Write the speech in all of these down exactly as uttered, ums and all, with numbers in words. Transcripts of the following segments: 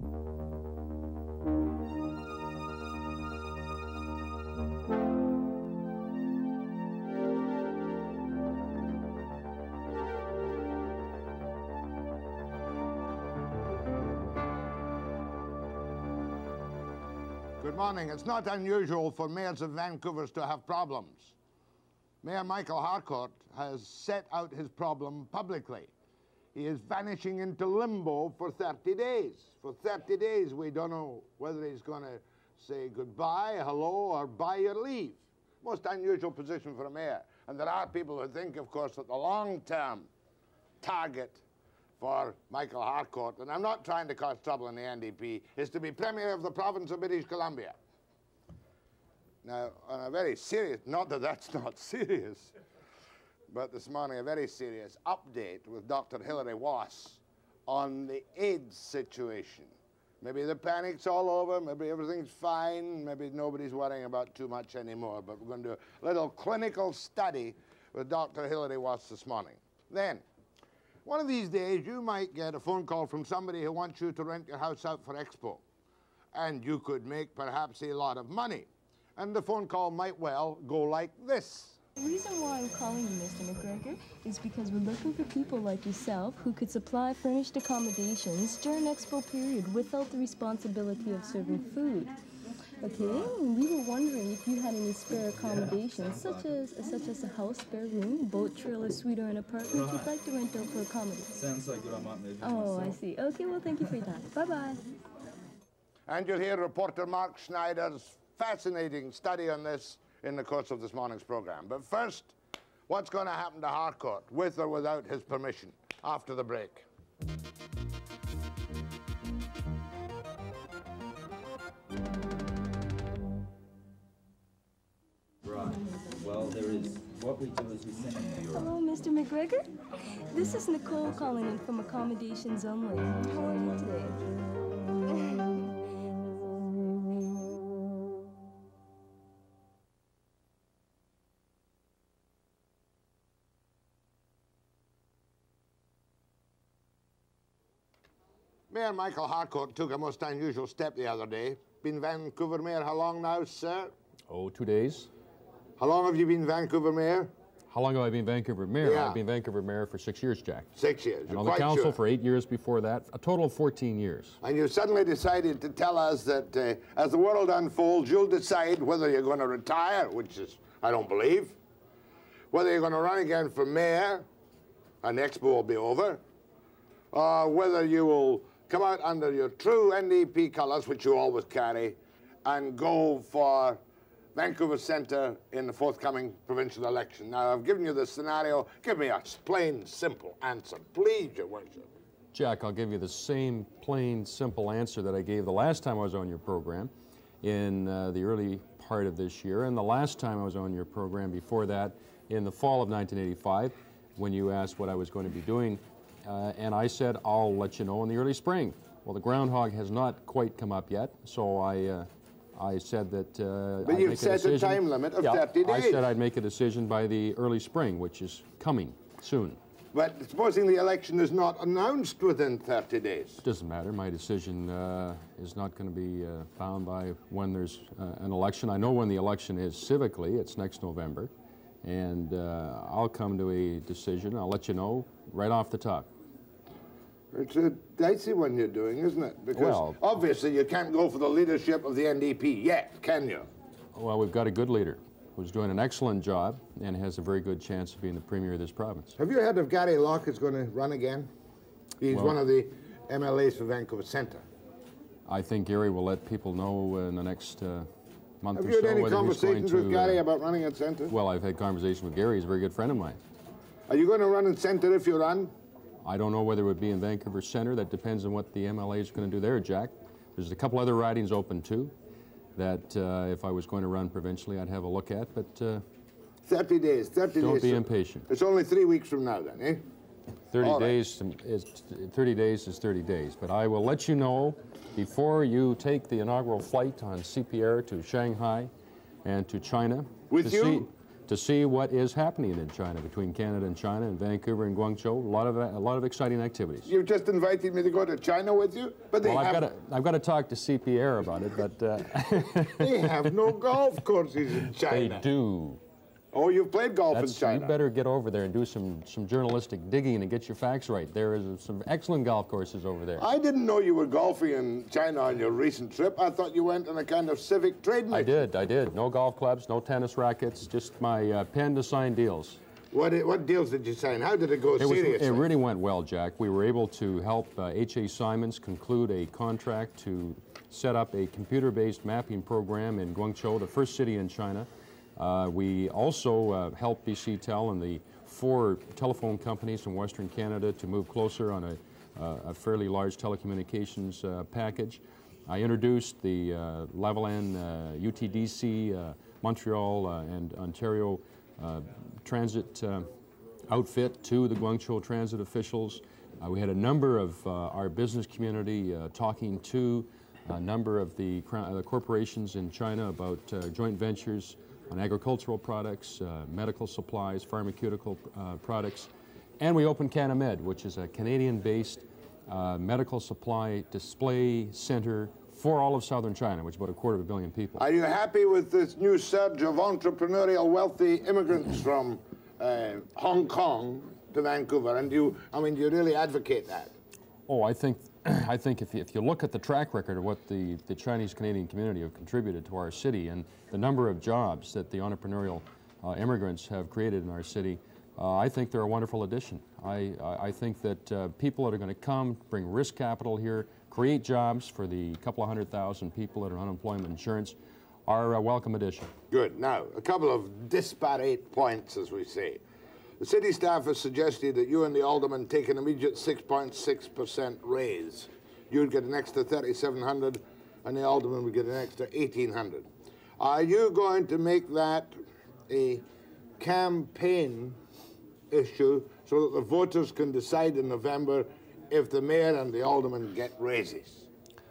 Good morning. It's not unusual for mayors of Vancouver to have problems. Mayor Michael Harcourt has set out his problem publicly. He is vanishing into limbo for thirty days. For thirty days, we don't know whether he's going to say goodbye, hello, or buy your leave. Most unusual position for a mayor. And there are people who think, of course, that the long-term target for Michael Harcourt, and I'm not trying to cause trouble in the N D P, is to be Premier of the province of British Columbia. Now, on a very serious, not that that's not serious, but this morning a very serious update with Doctor Hilary Wass on the AIDS situation. Maybe the panic's all over, maybe everything's fine, maybe nobody's worrying about too much anymore, but we're going to do a little clinical study with Doctor Hilary Wass this morning. Then, one of these days, you might get a phone call from somebody who wants you to rent your house out for Expo. And you could make perhaps a lot of money. And the phone call might well go like this. The reason why I'm calling you, Mister McGregor, is because we're looking for people like yourself who could supply furnished accommodations during Expo period without the responsibility of serving food. Okay, and we were wondering if you had any spare accommodations, such as such as a house, spare room, boat trailer, suite, or an apartment you'd like to rent out for accommodation. Sounds like what I might need. Oh, I see. Okay, well, thank you for your time. Bye-bye. And you'll hear reporter Mark Schneider's fascinating study on this in the course of this morning's program. But first, what's going to happen to Harcourt, with or without his permission, after the break? Right. Well, there is. What we do is we send them to your... Hello, Mister McGregor. This is Nicole calling in from Accommodations Only. How are you today? Mayor Michael Harcourt took a most unusual step the other day. Been Vancouver Mayor how long now, sir? Oh, two days. How long have you been Vancouver Mayor? How long have I been Vancouver Mayor? Yeah. I've been Vancouver Mayor for six years, Jack. Six years. And on the council sure. for eight years before that, a total of fourteen years. And you suddenly decided to tell us that uh, as the world unfolds, you'll decide whether you're going to retire, which is, I don't believe, whether you're going to run again for mayor, and Expo will be over, or whether you will come out under your true N D P colours, which you always carry, and go for Vancouver Centre in the forthcoming provincial election. Now, I've given you the scenario. Give me a plain, simple answer, please, Your Worship. Jack, I'll give you the same plain, simple answer that I gave the last time I was on your program in uh, the early part of this year, and the last time I was on your program before that in the fall of nineteen eighty-five, when you asked what I was going to be doing. Uh, and I said, I'll let you know in the early spring. Well, the groundhog has not quite come up yet, so I, uh, I said that uh, But I'd you've make a set decision. a time limit of yeah, thirty days. I said I'd make a decision by the early spring, which is coming soon. But supposing the election is not announced within thirty days? It doesn't matter. My decision uh, is not going to be uh, bound by when there's uh, an election. I know when the election is civically. It's next November. And uh, I'll come to a decision. I'll let you know right off the top. It's a dicey one you're doing, isn't it? Because well, obviously you can't go for the leadership of the N D P yet, can you? Well, we've got a good leader who's doing an excellent job and has a very good chance of being the Premier of this province. Have you heard if Gary Locke is going to run again? He's well, one of the M L As for Vancouver Centre. I think Gary will let people know in the next uh, month Have or you had so any whether conversations he's going with to, Gary uh, about running at Centre? Well, I've had conversations with Gary. He's a very good friend of mine. Are you going to run in Centre if you run? I don't know whether it would be in Vancouver Centre. That depends on what the M L A is going to do there, Jack. There's a couple other ridings open, too, that uh, if I was going to run provincially, I'd have a look at, but... Uh, thirty days, thirty don't days. Don't be impatient. It's only three weeks from now, then, eh? thirty days is, thirty days is thirty days, but I will let you know before you take the inaugural flight on C P R to Shanghai and to China. With to you? See, to see what is happening in China, between Canada and China, and Vancouver and Guangzhou. A lot of, a lot of exciting activities. You've just invited me to go to China with you? But they well, I've have... got to, I've got to talk to C P A about it, but... Uh, they have no golf courses in China. They do. Oh, you've played golf That's, in China. You better get over there and do some, some journalistic digging and get your facts right. There is some excellent golf courses over there. I didn't know you were golfing in China on your recent trip. I thought you went on a kind of civic trade mission. I did, I did. No golf clubs, no tennis rackets, just my uh, pen to sign deals. What, what deals did you sign? How did it go it seriously? Was, it really went well, Jack. We were able to help uh, H A Simons conclude a contract to set up a computer-based mapping program in Guangzhou, the first city in China. Uh, we also uh, helped B C Tel and the four telephone companies in Western Canada to move closer on a, uh, a fairly large telecommunications uh, package. I introduced the uh, Lavalin, uh, U T D C, uh, Montreal, uh, and Ontario uh, transit uh, outfit to the Guangzhou transit officials. Uh, we had a number of uh, our business community uh, talking to a number of the, uh, the corporations in China about uh, joint ventures on agricultural products, uh, medical supplies, pharmaceutical uh, products. And we opened CanaMed, which is a Canadian-based uh, medical supply display center for all of southern China, which is about a quarter of a billion people. Are you happy with this new surge of entrepreneurial, wealthy immigrants from uh, Hong Kong to Vancouver? And do you, I mean, do you really advocate that? Oh, I think, I think if you, if you look at the track record of what the, the Chinese-Canadian community have contributed to our city and the number of jobs that the entrepreneurial uh, immigrants have created in our city, uh, I think they're a wonderful addition. I, I, I think that uh, people that are going to come, bring risk capital here, create jobs for the couple of hundred thousand people that are on unemployment insurance are a welcome addition. Good. Now, a couple of disparate points, as we say. The city staff has suggested that you and the alderman take an immediate six point six percent raise. You'd get an extra thirty-seven hundred dollars, and the alderman would get an extra eighteen hundred dollars. Are you going to make that a campaign issue so that the voters can decide in November if the mayor and the alderman get raises?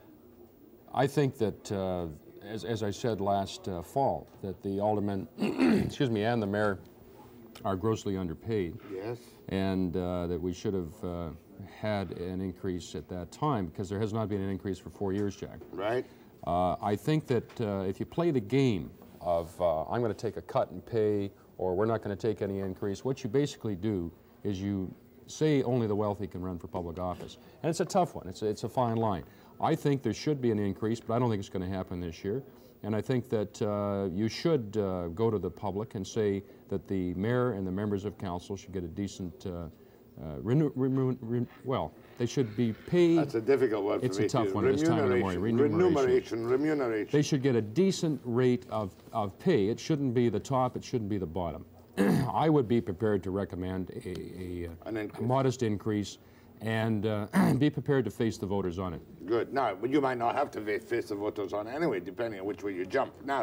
I think that, uh, as, as I said last uh, fall, that the alderman, excuse me, and the mayor are grossly underpaid. Yes. And uh, that we should have uh, had an increase at that time, because there has not been an increase for four years, Jack. Right. Uh, I think that uh, if you play the game of uh, I'm going to take a cut in pay, or we're not going to take any increase, what you basically do is you say only the wealthy can run for public office. And it's a tough one. It's a, it's a fine line. I think there should be an increase, but I don't think it's going to happen this year. And I think that uh, you should uh, go to the public and say that the mayor and the members of council should get a decent, uh, uh, renew, renew, re well, they should be paid. That's a difficult word for It's me a tough to one at this time of the morning. Remuneration, remuneration, remuneration. They should get a decent rate of, of pay. It shouldn't be the top, it shouldn't be the bottom. I would be prepared to recommend a, a, An increase. a modest increase, and uh, be prepared to face the voters on it. Good. Now, but you might not have to face the voters on it anyway, depending on which way you jump. Now,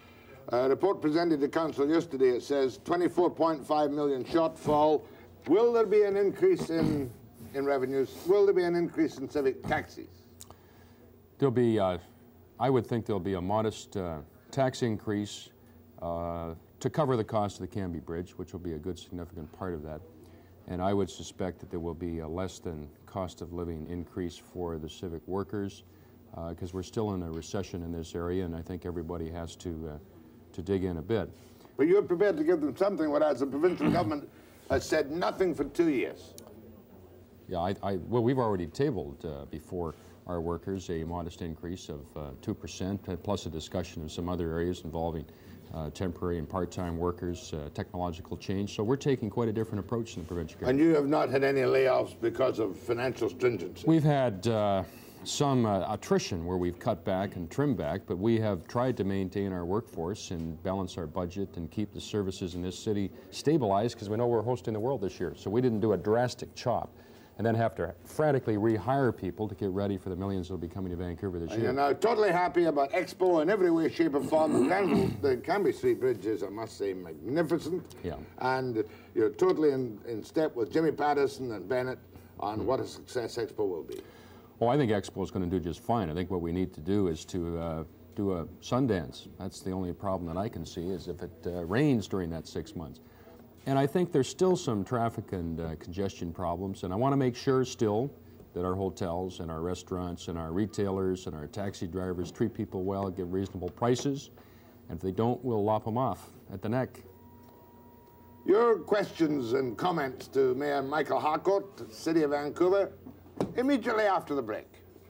a report presented to council yesterday, it says twenty-four point five million shortfall. Will there be an increase in, in revenues? Will there be an increase in civic taxis? There'll be, uh, I would think there'll be a modest uh, tax increase uh, to cover the cost of the Canby Bridge, which will be a good significant part of that. And I would suspect that there will be a less than cost of living increase for the civic workers, because uh, we're still in a recession in this area, and I think everybody has to, uh, to dig in a bit. But you're prepared to give them something, whereas the provincial government has said nothing for two years. Yeah, I, I, well, we've already tabled uh, before our workers a modest increase of uh, two percent, plus a discussion of some other areas involving Uh, temporary and part-time workers, uh, technological change. So we're taking quite a different approach in the provincial government. And you have not had any layoffs because of financial stringency? We've had uh, some uh, attrition where we've cut back and trimmed back, but we have tried to maintain our workforce and balance our budget and keep the services in this city stabilized, because we know we're hosting the world this year. So we didn't do a drastic chop and then have to frantically rehire people to get ready for the millions that will be coming to Vancouver this and year. You're now totally happy about Expo in every way, shape, or form. The, Canby, the Canby Street Bridge is, I must say, magnificent. Yeah. And you're totally in, in step with Jimmy Patterson and Bennett on mm-hmm. what a success Expo will be. Oh, I think Expo is going to do just fine. I think what we need to do is to uh, do a Sundance. That's the only problem that I can see, is if it uh, rains during that six months. And I think there's still some traffic and uh, congestion problems, and I want to make sure still that our hotels and our restaurants and our retailers and our taxi drivers treat people well, give reasonable prices, and if they don't, we'll lop them off at the neck. Your questions and comments to Mayor Michael Harcourt, City of Vancouver, immediately after the break.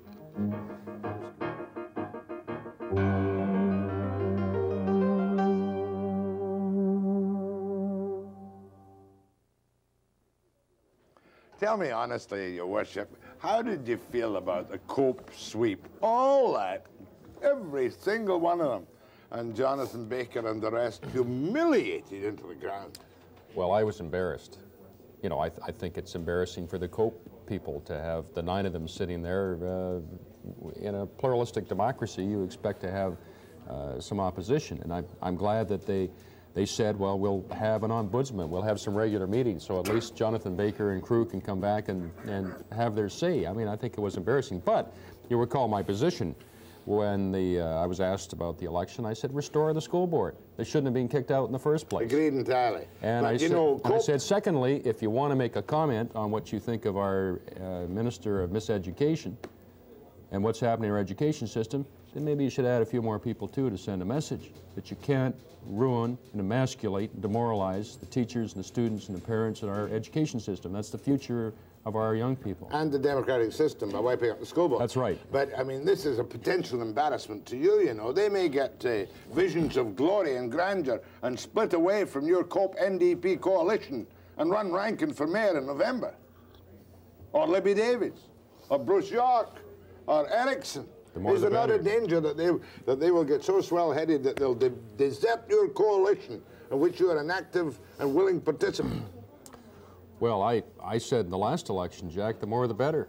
Tell me honestly, Your Worship, how did you feel about the C O P E sweep? All that, every single one of them. And Jonathan Baker and the rest humiliated into the ground. Well, I was embarrassed. You know, I, th I think it's embarrassing for the C O P E people to have the nine of them sitting there. Uh, in a pluralistic democracy, you expect to have uh, some opposition. And I, I'm glad that they, they said, well, we'll have an ombudsman, we'll have some regular meetings, so at least Jonathan Baker and crew can come back and, and have their say. I mean, I think it was embarrassing. But you recall my position when the, uh, I was asked about the election. I said, restore the school board. They shouldn't have been kicked out in the first place. Agreed entirely. And, but I, you said, know, and I said, secondly, if you want to make a comment on what you think of our uh, Minister of Miseducation and what's happening in our education system, then maybe you should add a few more people, too, to send a message that you can't ruin and emasculate and demoralize the teachers and the students and the parents in our education system. That's the future of our young people. And the democratic system by wiping out the school board. That's right. But, I mean, this is a potential embarrassment to you, you know. They may get uh, visions of glory and grandeur and split away from your C O P E N D P coalition and run Rankin for mayor in November. Or Libby Davies, or Bruce York, or Erickson. The Is another danger that they, that they will get so swell-headed that they'll de desert your coalition in which you are an active and willing participant? Well, I, I said in the last election, Jack, the more the better.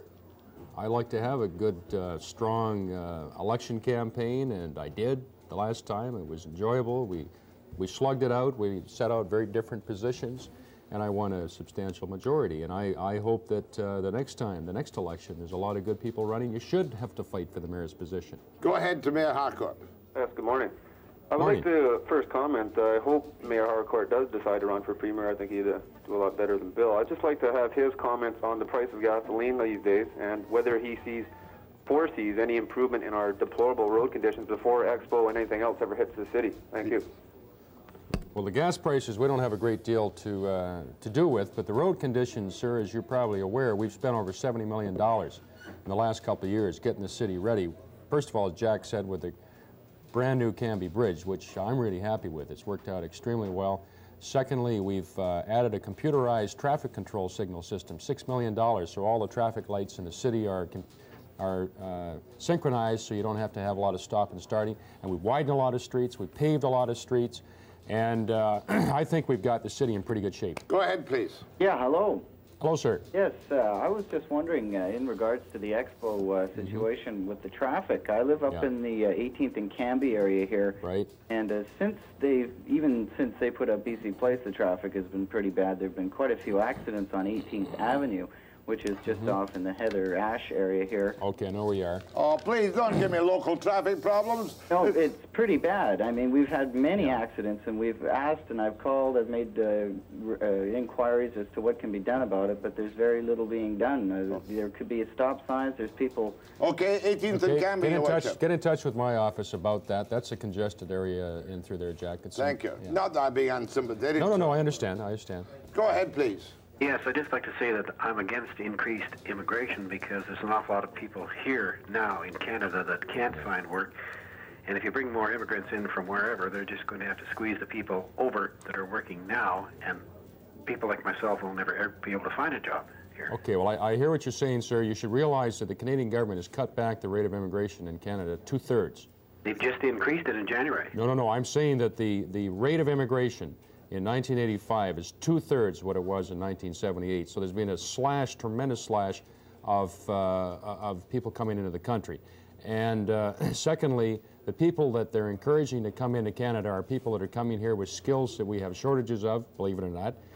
I like to have a good, uh, strong uh, election campaign, and I did the last time. It was enjoyable. We, we slugged it out. We set out very different positions, and I won a substantial majority. And I, I hope that uh, the next time, the next election, there's a lot of good people running. You should have to fight for the mayor's position. Go ahead to Mayor Harcourt. Yes, good morning. I would Morning. like to first comment. Uh, I hope Mayor Harcourt does decide to run for premier. I think he'd uh, do a lot better than Bill. I'd just like to have his comments on the price of gasoline these days and whether he sees, foresees any improvement in our deplorable road conditions before Expo and anything else ever hits the city. Thank you. Well, the gas prices we don't have a great deal to, uh, to do with, but the road conditions, sir, as you're probably aware, we've spent over seventy million dollars in the last couple of years getting the city ready. First of all, as Jack said, with the brand new Canby Bridge, which I'm really happy with. It's worked out extremely well. Secondly, we've uh, added a computerized traffic control signal system, six million dollars, so all the traffic lights in the city are, are uh, synchronized, so you don't have to have a lot of stop and starting. And we've widened a lot of streets, we've paved a lot of streets, and uh, I think we've got the city in pretty good shape. Go ahead, please. Yeah, hello. Hello, sir. Yes, uh, I was just wondering, uh, in regards to the Expo uh, situation mm-hmm. with the traffic. I live up yeah. in the uh, eighteenth and Canby area here. Right. And uh, since they've, even since they put up B C Place, the traffic has been pretty bad. There have been quite a few accidents on eighteenth Avenue, which is just mm-hmm. off in the Heather Ash area here. Okay, I know where you are. Oh, please don't give me local traffic problems. No, it's pretty bad. I mean, we've had many yeah. accidents, and we've asked, and I've called, I've made uh, uh, inquiries as to what can be done about it, but there's very little being done. Uh, there could be a stop signs, there's people... Okay, eighteenth okay. and Canby. Get in, touch, get in touch with my office about that. That's a congested area in through there, Jack. It's Thank some, you. Yeah. Not that I'm being unsympathetic. No, no, no, I understand, I understand. Go ahead, please. Yes, I'd just like to say that I'm against increased immigration because there's an awful lot of people here now in Canada that can't find work. And if you bring more immigrants in from wherever, they're just going to have to squeeze the people over that are working now, and people like myself will never ever be able to find a job here. Okay, well, I, I hear what you're saying, sir. You should realize that the Canadian government has cut back the rate of immigration in Canada two-thirds. They've just increased it in January. No, no, no. I'm saying that the, the rate of immigration in nineteen eighty-five is two-thirds what it was in nineteen seventy-eight. So there's been a slash, tremendous slash of, uh, of people coming into the country. And uh, secondly, the people that they're encouraging to come into Canada are people that are coming here with skills that we have shortages of, believe it or not,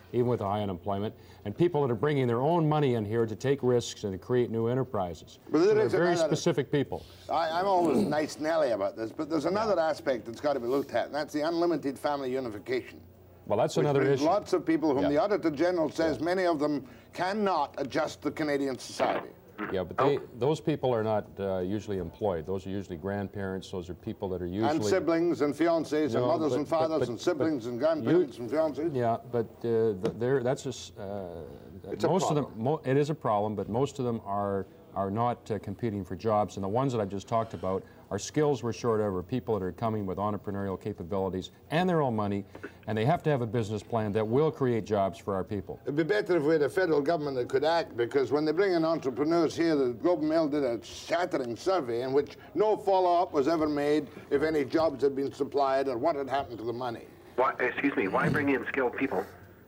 even with high unemployment, and people that are bringing their own money in here to take risks and to create new enterprises. But there They're is very another- specific people. I, I'm always nice Nelly about this, but there's another aspect that's got to be looked at, and that's the unlimited family unification. Well, that's Which another brings issue. lots of people whom Yeah. the Auditor General says many of them cannot adjust to Canadian society. Yeah, but they, those people are not uh, usually employed. Those are usually grandparents. Those are people that are usually... And siblings and fiancés No, and mothers but- and but- fathers but- and siblings but and grandparents you- and fiancés. Yeah, but uh, th- there, that's just... Uh, It's a most of them, problem. mo it is a problem, but most of them are, are not uh, competing for jobs. And the ones that I've just talked about are skills we're short of, are people that are coming with entrepreneurial capabilities and their own money, and they have to have a business plan that will create jobs for our people. It'd be better if we had a federal government that could act, because when they bring in entrepreneurs here, the Globe and Mail did a shattering survey in which no follow-up was ever made if any jobs had been supplied or what had happened to the money. Why, excuse me, why bring in skilled people?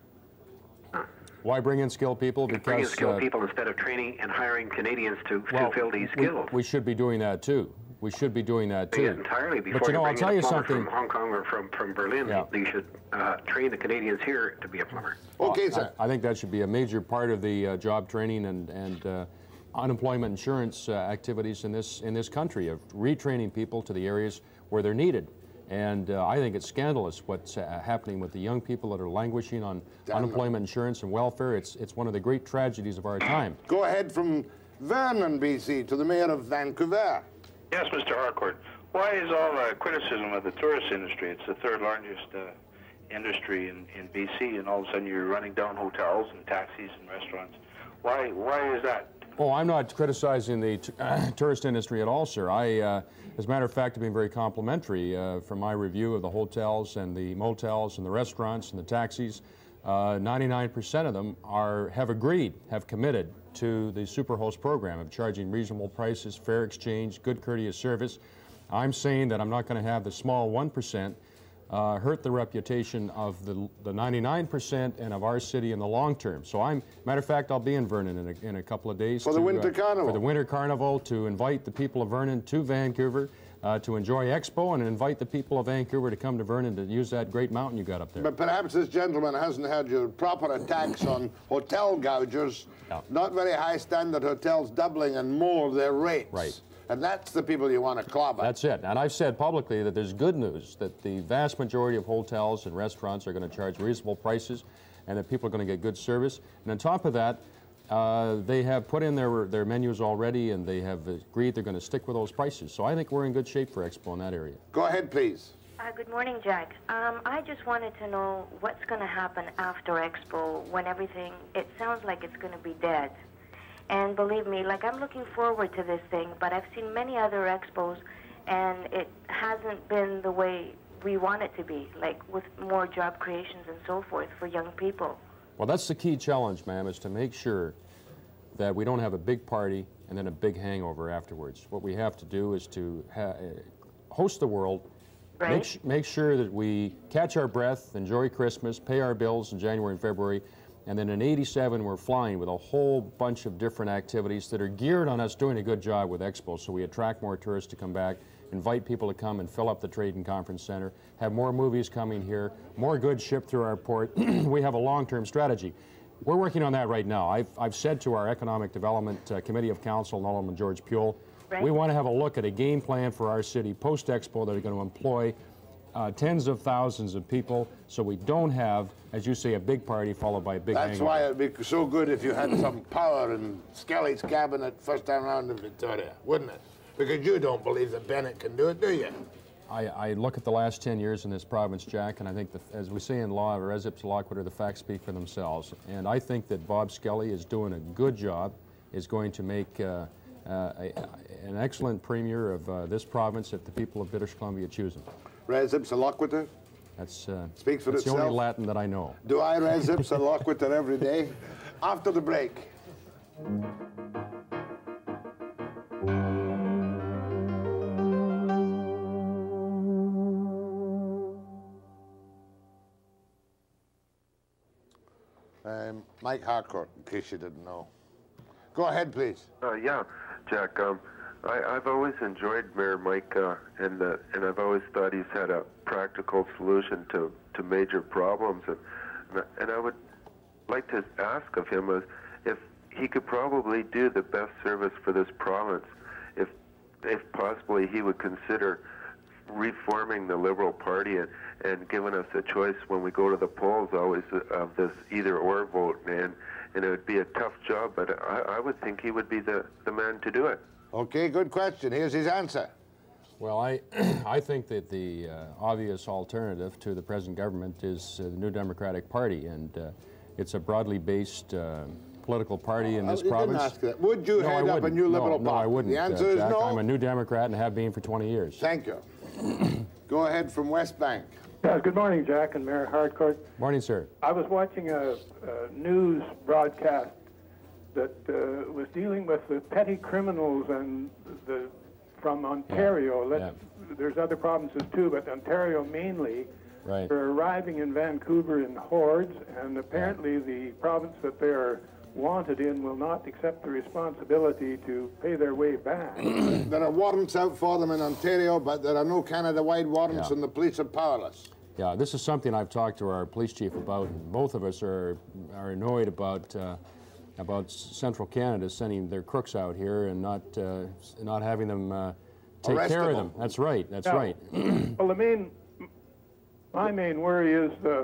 Why bring in skilled people? Bring in Because skilled uh, people instead of training and hiring Canadians to well, fulfill these we, skills. we should be doing that too. We should be doing that too. Yeah, entirely. Before But you know, I'll bring tell in a you plumber something. from Hong Kong or from, from Berlin, Yeah. you should uh, train the Canadians here to be a plumber. Okay, I- sir. I, think that should be a major part of the uh, job training and, and uh, unemployment insurance uh, activities in this, in this country, of retraining people to the areas where they're needed. And uh, I think it's scandalous what's uh, happening with the young people that are languishing on Damn unemployment insurance and welfare. It's, it's one of the great tragedies of our time. Go ahead from Vernon, B C, to the Mayor of Vancouver. Yes, Mister Harcourt. Why is all the criticism of the tourist industry? It's the third largest uh, industry in, in B C, and all of a sudden you're running down hotels and taxis and restaurants. Why, why is that? Oh, I'm not criticizing the t uh, tourist industry at all, sir. I, uh, as a matter of fact, have been very complimentary uh, from my review of the hotels and the motels and the restaurants and the taxis. ninety-nine percent of them are, have agreed, have committed to the Superhost program of charging reasonable prices, fair exchange, good courteous service. I'm saying that I'm not going to have the small one percent Uh, hurt the reputation of the, the ninety-nine percent and of our city in the long term. So I'm, matter of fact, I'll be in Vernon in a, in a couple of days. For the to, Winter uh, Carnival. For the Winter Carnival, to invite the people of Vernon to Vancouver, uh, to enjoy Expo, and invite the people of Vancouver to come to Vernon to use that great mountain you got up there. But perhaps this gentleman hasn't had your proper attacks on hotel gougers, No. not very high standard hotels doubling and more their rates. Right. And that's the people you want to clobber. That's it. And I've said publicly that there's good news, that the vast majority of hotels and restaurants are going to charge reasonable prices and that people are going to get good service. And on top of that, uh, they have put in their, their menus already, and they have agreed they're going to stick with those prices. So I think we're in good shape for Expo in that area. Go ahead, please. Uh, good morning, Jack. Um, I just wanted to know what's going to happen after Expo when everything, it sounds like it's going to be dead. And believe me, like, I'm looking forward to this thing, but I've seen many other expos, and it hasn't been the way we want it to be, like with more job creations and so forth for young people. Well, that's the key challenge, ma'am, is to make sure that we don't have a big party and then a big hangover afterwards. What we have to do is to ha host the world, Right. make, sh make sure that we catch our breath, enjoy Christmas, pay our bills in January and February, and then in eighty-seven, we're flying with a whole bunch of different activities that are geared on us doing a good job with Expo, so we attract more tourists to come back, invite people to come and fill up the Trade and Conference Center, have more movies coming here, more goods shipped through our port. We have a long-term strategy. We're working on that right now. I've, I've said to our Economic Development uh, Committee of Council, Nolan George Puel, Right. we want to have a look at a game plan for our city post-Expo that are going to employ Uh, tens of thousands of people, so we don't have, as you say, a big party followed by a big That's hangover. why it'd be so good if you had some power in Skelly's cabinet first time around in Victoria, wouldn't it? Because you don't believe that Bennett can do it, do you? I, I look at the last ten years in this province, Jack, and I think, the, as we say in law, res ipsa loquitur, the facts speak for themselves. And I think that Bob Skelly is doing a good job, is going to make uh, uh, a, an excellent premier of uh, this province if the people of British Columbia choose him. Res ipsa loquitur. That's, uh, Speaks for that's the itself. only Latin that I know. Do I res ipsa loquitur every day? After the break. Um, Mike Harcourt, in case you didn't know. Go ahead, please. Uh, yeah, Jack. Um, I, I've always enjoyed Mayor Mike, uh, and uh, and I've always thought he's had a practical solution to, to major problems, and and I would like to ask of him was if he could probably do the best service for this province, if, if possibly he would consider reforming the Liberal Party and, and giving us a choice when we go to the polls always of this either-or vote, and, and it would be a tough job, but I, I would think he would be the, the man to do it. Okay, good question. Here's his answer. Well, I, I think that the uh, obvious alternative to the present government is uh, the New Democratic Party, and uh, it's a broadly based uh, political party in this you province. Didn't ask that. Would you no, head up a new Liberal no, Party? No, I wouldn't. The answer uh, is Jack. no. I'm a New Democrat and have been for twenty years. Thank you. Go ahead from West Bank. Yeah, good morning, Jack and Mayor Harcourt. Morning, sir. I was watching a, a news broadcast that uh, was dealing with the petty criminals and the from Ontario. Yeah. Let's, yeah. There's other provinces too, but Ontario mainly. Right. They're arriving in Vancouver in hordes, and apparently yeah. the province that they're wanted in will not accept the responsibility to pay their way back. There are warrants out for them in Ontario, but there are no Canada-wide warrants, yeah. and the police are powerless. Yeah, this is something I've talked to our police chief about. And both of us are are annoyed about uh, about Central Canada sending their crooks out here and not uh, not having them uh, take Arrest care them. of them. That's right. That's yeah. right. Well, the main, my main worry is the.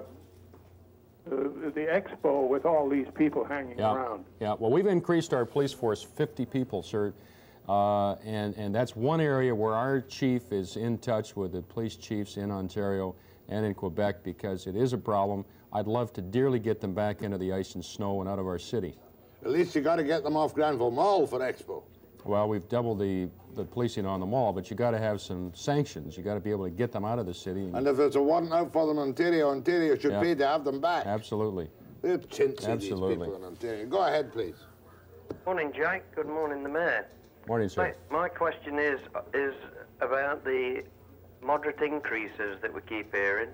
The, the Expo with all these people hanging yeah. around. Yeah, well, we've increased our police force fifty people, sir, uh, and, and that's one area where our chief is in touch with the police chiefs in Ontario and in Quebec because it is a problem. I'd love to dearly get them back into the ice and snow and out of our city. At least you got to get them off Granville Mall for Expo. Well, we've doubled the, the policing on the mall, but you got to have some sanctions. You got to be able to get them out of the city. And, and if there's a warrant out for them in Ontario, Ontario should yeah. pay to have them back. Absolutely. They're chintzy, Absolutely. these people in Ontario. Go ahead, please. Morning, Jack. Good morning, the Mayor. Morning, sir. My, my question is is about the moderate increases that we keep hearing.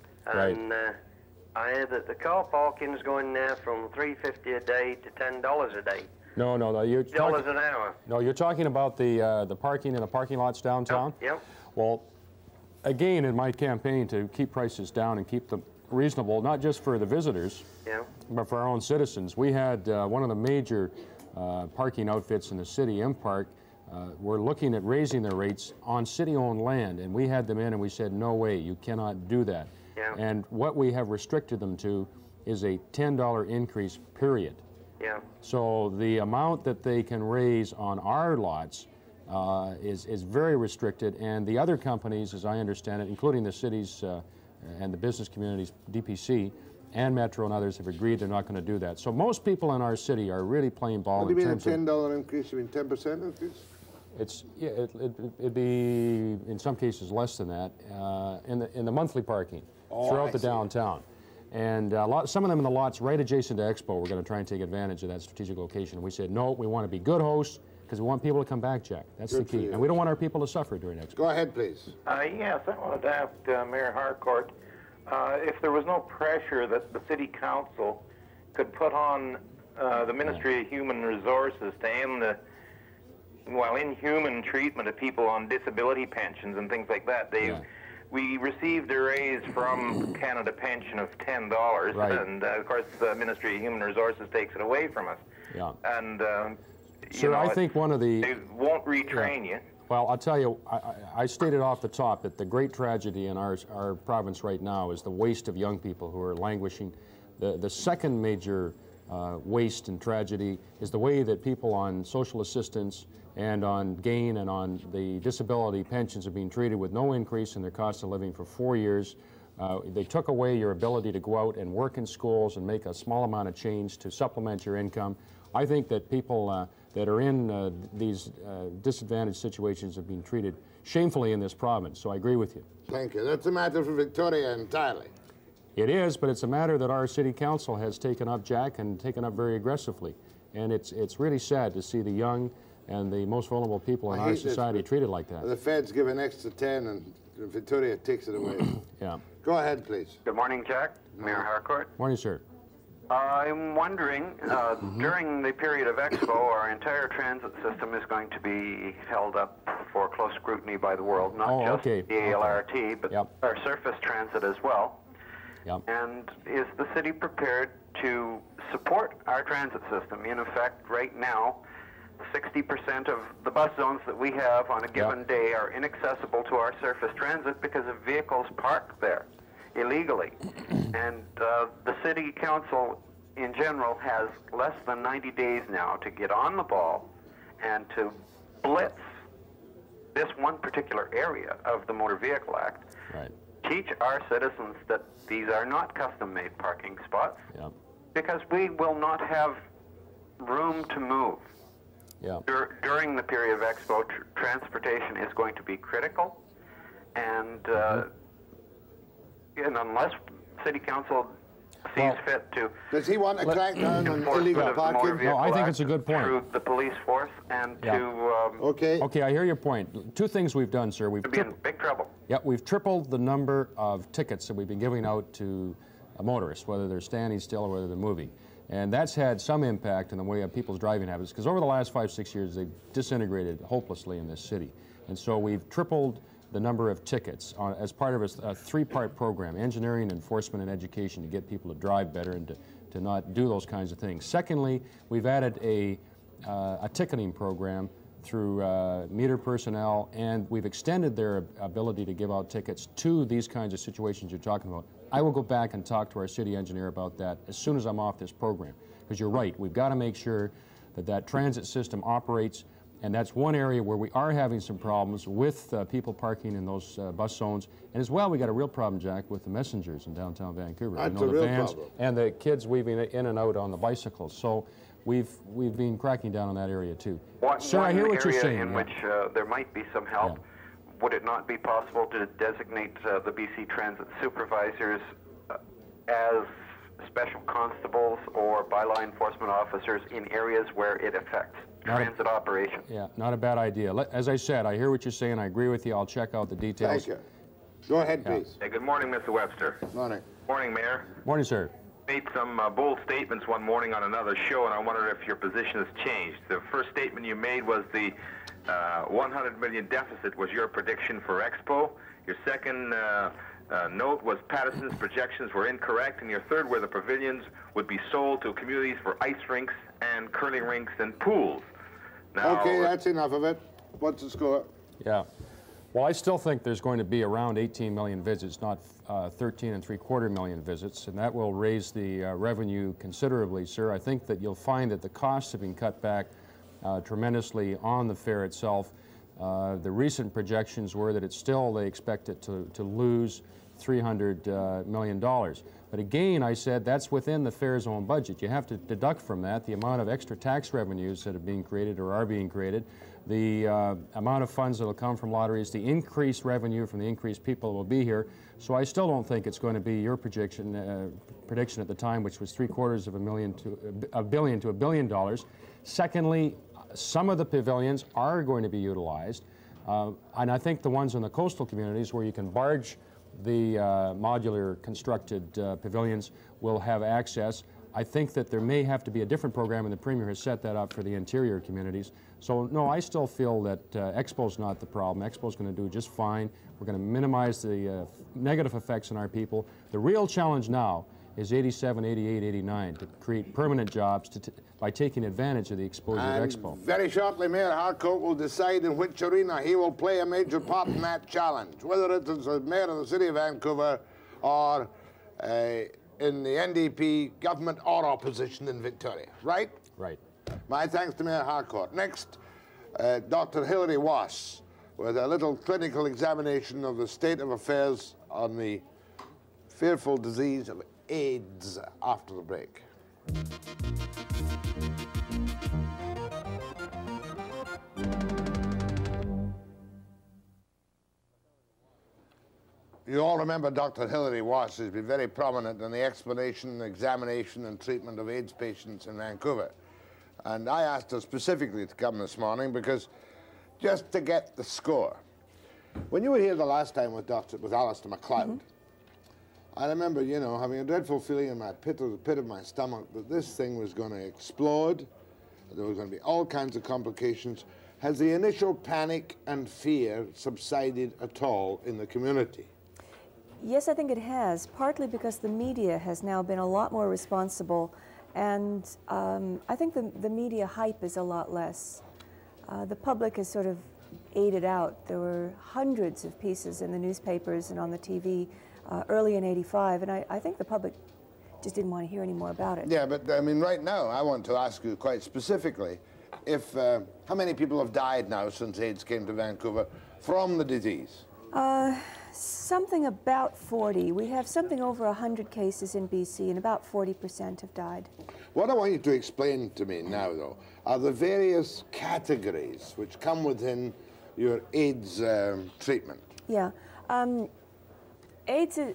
And right. uh, I hear that the car parking is going now from three fifty a day to ten dollars a day. No, no, no. You're dollars talking, an hour. No, you're talking about the uh, the parking in the parking lots downtown. Yep. yep. Well, again, in my campaign to keep prices down and keep them reasonable, not just for the visitors, yeah. but for our own citizens, we had uh, one of the major uh, parking outfits in the city, M-Park. Uh, we're looking at raising their rates on city-owned land, and we had them in, and we said, no way, you cannot do that. Yeah. And what we have restricted them to is a ten dollar increase, period. Yeah. So the amount that they can raise on our lots uh, is, is very restricted, and the other companies, as I understand it, including the cities uh, and the business communities, D P C, and Metro and others have agreed they're not going to do that. So most people in our city are really playing ball. What do you in mean a terms of ten dollar increase? You mean ten percent increase? It's yeah, it, it, it'd be in some cases less than that uh, in the in the monthly parking oh, throughout I the see. downtown. And a lot, some of them in the lots right adjacent to Expo, we're going to try and take advantage of that strategic location. And we said, no, we want to be good hosts because we want people to come back, Jack. That's Good the key. And we don't want our people to suffer during Expo. Go ahead, please. Uh, yes, I wanted to ask uh, Mayor Harcourt uh, if there was no pressure that the City Council could put on uh, the Ministry yeah. of Human Resources to end the, well, inhuman treatment of people on disability pensions and things like that. They. Yeah. We received a raise from Canada Pension of ten dollars, right. and uh, of course the Ministry of Human Resources takes it away from us. Yeah. And, uh, Sir, you know, I think one of the... They won't retrain yeah. you. Well, I'll tell you, I, I stated off the top that the great tragedy in our, our province right now is the waste of young people who are languishing. The, the second major uh, waste and tragedy is the way that people on social assistance and on gain and on the disability pensions are being treated with no increase in their cost of living for four years. Uh, they took away your ability to go out and work in schools and make a small amount of change to supplement your income. I think that people uh, that are in uh, these uh, disadvantaged situations are being treated shamefully in this province, so I agree with you. Thank you. That's a matter for Victoria entirely. It is, but it's a matter that our city council has taken up, Jack, and taken up very aggressively. And it's, it's really sad to see the young and the most vulnerable people in I our hate society this, treated like that. The feds give an extra ten and Victoria takes it away. Yeah. Go ahead, please. Good morning, Jack. Mayor Harcourt. Morning, sir. Uh, I'm wondering, uh, mm-hmm. during the period of Expo, our entire transit system is going to be held up for close scrutiny by the world, not oh, just okay. the A L R T, okay. but yep. our surface transit as well. Yep. And is the city prepared to support our transit system. In effect, right now, sixty percent of the bus zones that we have on a given yeah. day are inaccessible to our surface transit because of vehicles parked there illegally. And uh, the city council in general has less than ninety days now to get on the ball and to blitz this one particular area of the Motor Vehicle Act. Right. Teach our citizens that these are not custom-made parking spots yeah. because we will not have room to move. Yeah. Dur during the period of Expo, tr transportation is going to be critical, and, uh, mm-hmm. and unless City Council sees well, fit to does he want to crack down on illegal parking? No, I think it's a good point. Through the police force and yeah. to um, okay. Okay, I hear your point. Two things we've done, sir. We've to be in big trouble. Yeah, we've tripled the number of tickets that we've been giving out to uh, motorists, whether they're standing still or whether they're moving. And that's had some impact on the way of people's driving habits, because over the last five, six years, they've disintegrated hopelessly in this city. And so we've tripled the number of tickets on, as part of a, a three-part program, engineering, enforcement, and education, to get people to drive better and to, to not do those kinds of things. Secondly, we've added a, uh, a ticketing program through uh, meter personnel, and we've extended their ability to give out tickets to these kinds of situations you're talking about. I will go back and talk to our city engineer about that as soon as I'm off this program, because you're right, we've got to make sure that that transit system operates, and that's one area where we are having some problems with uh, people parking in those uh, bus zones. And as well, we got a real problem, Jack, with the messengers in downtown Vancouver. That's you know, a the real vans problem. And the kids weaving in and out on the bicycles. So we've we've been cracking down on that area too. One, Sir, one I hear what area you're saying. in yeah. which uh, there might be some help. Yeah. Would it not be possible to designate uh, the B C Transit supervisors uh, as special constables or bylaw enforcement officers in areas where it affects not transit a, operation? Yeah, not a bad idea. Let, as I said, I hear what you're saying. I agree with you. I'll check out the details. Thank you. Go ahead, yeah. please. Hey, good morning, Mister Webster. Morning. Morning, Mayor. Morning, sir. Made some uh, bold statements one morning on another show, and I wondered if your position has changed. The first statement you made was the uh, one hundred million deficit was your prediction for Expo. Your second uh, uh, note was Patterson's projections were incorrect, and your third were the pavilions would be sold to communities for ice rinks and curling rinks and pools. Now, okay, that's enough of it. What's the score? Yeah. Well, I still think there's going to be around eighteen million visits, not uh, thirteen and three quarter million visits, and that will raise the uh, revenue considerably, sir. I think that you'll find that the costs have been cut back uh, tremendously on the fare itself. Uh, the recent projections were that it's still, they expect it to, to lose three hundred million dollars. But again, I said that's within the fare's own budget. You have to deduct from that the amount of extra tax revenues that are being created or are being created, the uh, amount of funds that will come from lotteries, the increased revenue from the increased people that will be here. So I still don't think it's going to be your prediction, uh, prediction at the time, which was three quarters of a million to a billion to a billion dollars. Secondly, some of the pavilions are going to be utilized, uh, and I think the ones in the coastal communities where you can barge the uh, modular constructed uh, pavilions will have access. I think that there may have to be a different program, and the Premier has set that up for the interior communities. So no, I still feel that uh, Expo's not the problem. Expo's going to do just fine. We're going to minimize the uh, negative effects on our people. The real challenge now is eighty-seven, eighty-eight, eighty-nine to create permanent jobs to t by taking advantage of the exposure and of Expo. Very shortly, Mayor Harcourt will decide in which arena he will play a major part in that challenge, whether it is as Mayor of the City of Vancouver or uh, in the N D P government or opposition in Victoria, right? Right. My thanks to Mayor Harcourt. Next, uh, Doctor Hilary Wass with a little clinical examination of the state of affairs on the fearful disease of AIDS after the break. You all remember Doctor Hilary Wass has been very prominent in the explanation, examination, and treatment of AIDS patients in Vancouver. And I asked her specifically to come this morning because just to get the score. When you were here the last time with Doctor with Alistair MacLeod, mm-hmm. I remember, you know, having a dreadful feeling in my pit of the pit of my stomach that this thing was going to explode. There was going to be all kinds of complications. Has the initial panic and fear subsided at all in the community? Yes, I think it has, partly because the media has now been a lot more responsible, and um, I think the, the media hype is a lot less. Uh, the public has sort of aided out. There were hundreds of pieces in the newspapers and on the T V uh, early in eighty-five, and I, I think the public just didn't want to hear any more about it. Yeah, but I mean, right now, I want to ask you quite specifically, if, uh, how many people have died now since AIDS came to Vancouver from the disease? Uh, something about forty. We have something over one hundred cases in B C, and about forty percent have died. What I want you to explain to me now, though, are the various categories which come within your AIDS um, treatment. Yeah. Um, AIDS, is,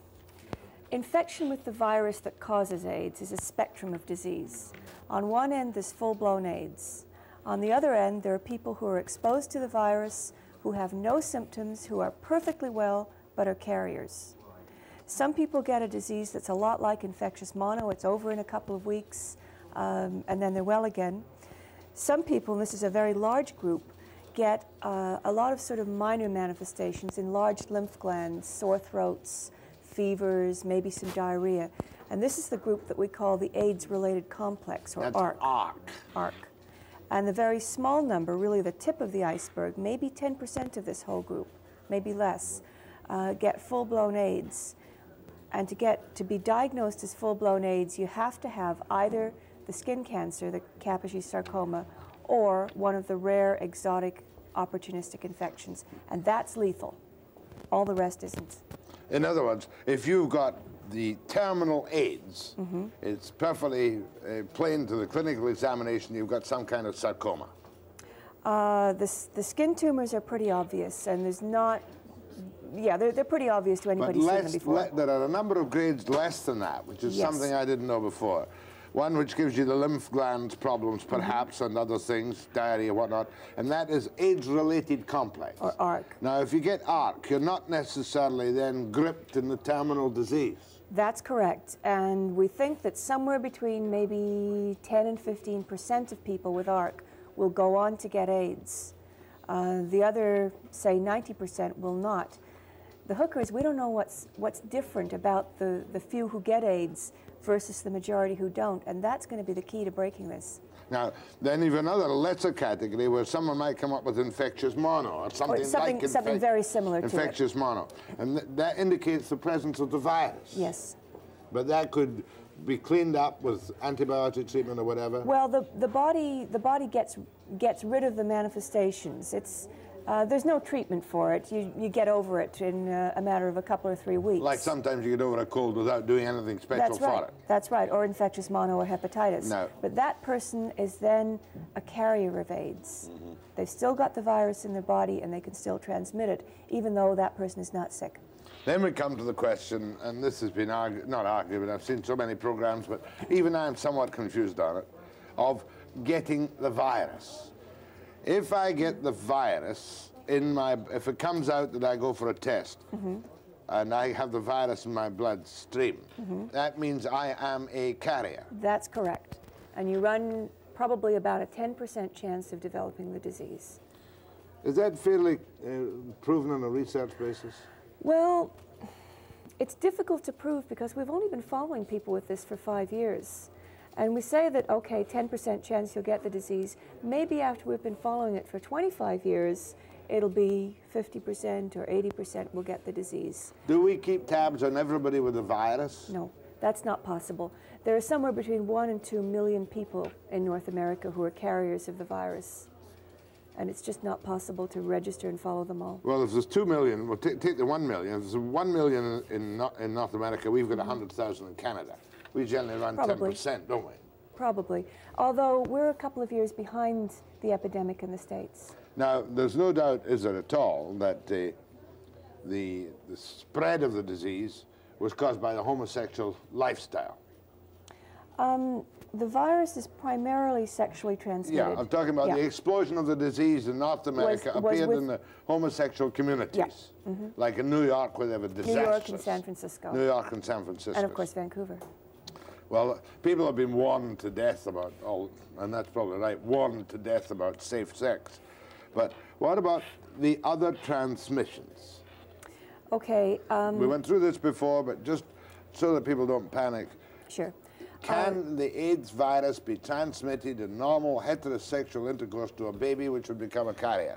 infection with the virus that causes AIDS is a spectrum of disease. On one end, there's full-blown AIDS. On the other end, there are people who are exposed to the virus, who have no symptoms, who are perfectly well, but are carriers. Some people get a disease that's a lot like infectious mono. It's over in a couple of weeks, um, and then they're well again. Some people, and this is a very large group, get uh, a lot of sort of minor manifestations, enlarged lymph glands, sore throats, fevers, maybe some diarrhea. And this is the group that we call the AIDS-related complex, or That's ARC. ARC. ARC. And the very small number, really the tip of the iceberg, maybe ten percent of this whole group, maybe less, uh, get full-blown AIDS. And to get to be diagnosed as full-blown AIDS, you have to have either the skin cancer, the Kaposi sarcoma, or one of the rare, exotic, opportunistic infections. And that's lethal. All the rest isn't. In other words, if you've got the terminal AIDS, mm-hmm. it's perfectly uh, plain to the clinical examination you've got some kind of sarcoma. Uh, the, the skin tumors are pretty obvious, and there's not, yeah, they're, they're pretty obvious to anybody who's seen them before. Le there are a number of grades less than that, which is yes. something I didn't know before. One which gives you the lymph glands problems, perhaps, mm-hmm. and other things, diarrhea, whatnot, and that is AIDS-related complex. Or ARC. Now, if you get ARC, you're not necessarily then gripped in the terminal disease. That's correct, and we think that somewhere between maybe ten and fifteen percent of people with ARC will go on to get AIDS. Uh, the other, say, ninety percent will not. The hooker is we don't know what's, what's different about the, the few who get AIDS versus the majority who don't, and that's going to be the key to breaking this. Now, then you've another lesser category where someone might come up with infectious mono or something, or something like something very similar to infectious it. mono, and th that indicates the presence of the virus. Yes. But that could be cleaned up with antibiotic treatment or whatever. Well, the the body the body gets gets rid of the manifestations. It's Uh, there's no treatment for it. You, you get over it in uh, a matter of a couple or three weeks. Like sometimes you get over a cold without doing anything special That's right. for it. That's right, or infectious mono or hepatitis. No. But that person is then a carrier of AIDS. Mm-hmm. They've still got the virus in their body and they can still transmit it, even though that person is not sick. Then we come to the question, and this has been argued, not argued, but I've seen so many programs, but even I'm somewhat confused on it, of getting the virus. If I get the virus in my, if it comes out that I go for a test, mm-hmm. and I have the virus in my bloodstream, mm-hmm. that means I am a carrier. That's correct. And you run probably about a ten percent chance of developing the disease. Is that fairly uh, proven on a research basis? Well, it's difficult to prove because we've only been following people with this for five years. And we say that, okay, ten percent chance you'll get the disease. Maybe after we've been following it for twenty-five years, it'll be fifty percent or eighty percent will get the disease. Do we keep tabs on everybody with the virus? No, that's not possible. There are somewhere between one and two million people in North America who are carriers of the virus. And it's just not possible to register and follow them all. Well, if there's two million, well, take the one million. If there's one million in, in North America, we've got mm-hmm. one hundred thousand in Canada. We generally run ten percent, don't we? Probably. Although we're a couple of years behind the epidemic in the States. Now, there's no doubt, is there at all, that uh, the, the spread of the disease was caused by the homosexual lifestyle? Um, the virus is primarily sexually transmitted. Yeah, I'm talking about yeah. the explosion of the disease in North America was, was appeared in the homosexual communities. Yeah. Mm-hmm. Like in New York, where they were disastrous. New York and San Francisco. New York and San Francisco. And of course, Vancouver. Well, people have been warned to death about all, and that's probably right, warned to death about safe sex. But what about the other transmissions? Okay. Um, we went through this before, but just so that people don't panic. Sure. Can um, the AIDS virus be transmitted in normal heterosexual intercourse to a baby which would become a carrier?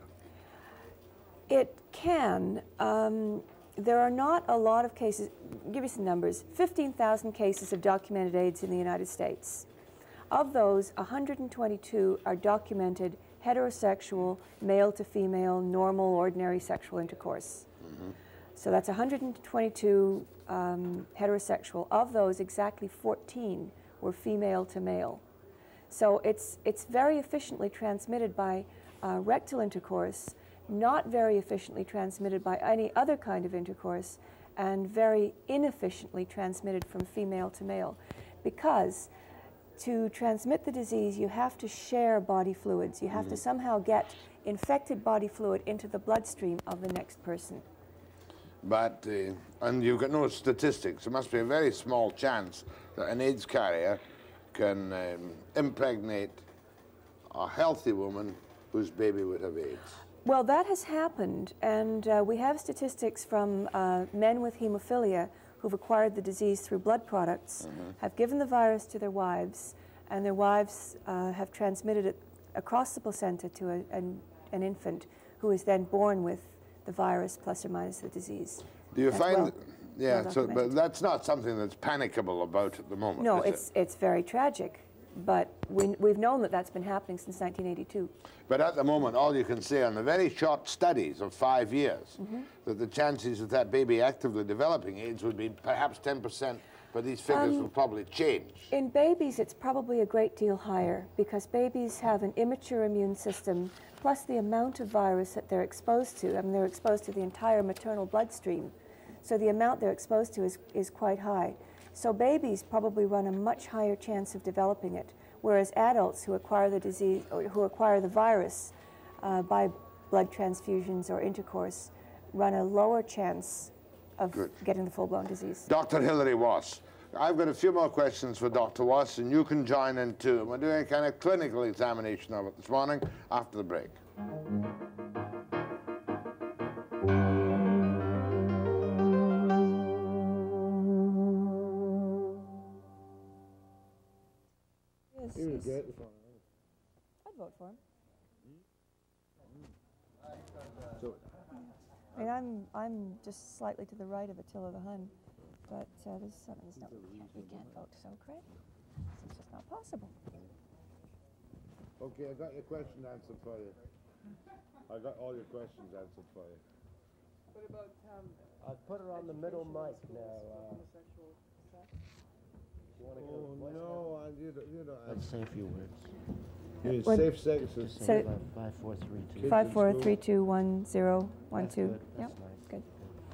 It can. Um, there are not a lot of cases. I'll give you some numbers. fifteen thousand cases of documented AIDS in the United States. Of those, one hundred twenty-two are documented heterosexual, male to female, normal, ordinary sexual intercourse. Mm-hmm. So that's one hundred twenty-two um, heterosexual. Of those, exactly fourteen were female to male. So it's, it's very efficiently transmitted by uh, rectal intercourse, not very efficiently transmitted by any other kind of intercourse, and very inefficiently transmitted from female to male. Because to transmit the disease, you have to share body fluids. You have mm-hmm. to somehow get infected body fluid into the bloodstream of the next person. But, uh, and you've got no statistics. There must be a very small chance that an AIDS carrier can um, impregnate a healthy woman whose baby would have AIDS. Well, that has happened, and uh, we have statistics from uh, men with hemophilia who've acquired the disease through blood products, mm-hmm. have given the virus to their wives, and their wives uh, have transmitted it across the placenta to a, an, an infant who is then born with the virus plus or minus the disease. Do you that's find, well, yeah, well so, but that's not something that's panicable about at the moment, No, is it's, it? it's very tragic, but we, we've known that that's been happening since nineteen eighty-two. But at the moment, all you can say on the very short studies of five years, mm-hmm. that the chances of that baby actively developing AIDS would be perhaps ten percent, but these figures Um, will probably change. In babies, it's probably a great deal higher because babies have an immature immune system, plus the amount of virus that they're exposed to. I mean, they're exposed to the entire maternal bloodstream. So the amount they're exposed to is, is quite high. So babies probably run a much higher chance of developing it, whereas adults who acquire the disease, or who acquire the virus uh, by blood transfusions or intercourse, run a lower chance of Good. getting the full-blown disease. Doctor Hilary Wass. I've got a few more questions for Doctor Wass, and you can join in too. We're doing a kind of clinical examination of it this morning after the break. Yes, He was yes. great. I'd vote for him. So, I mean, I'm, I'm just slightly to the right of Attila the Hun, but uh, there's something that's not, we can't, we can't vote so, Craig. It's just not possible. okay, I got your question answered for you. I got all your questions answered for you. What about, um... I'll put her on the middle mic now. Uh, you wanna go oh, no, I, you don't, you don't Let's say a few words. You What- safe sex is So- Five, four, three, two. Five, four, three, two, one, zero, one, That's two. good. Yep, That's nice. good.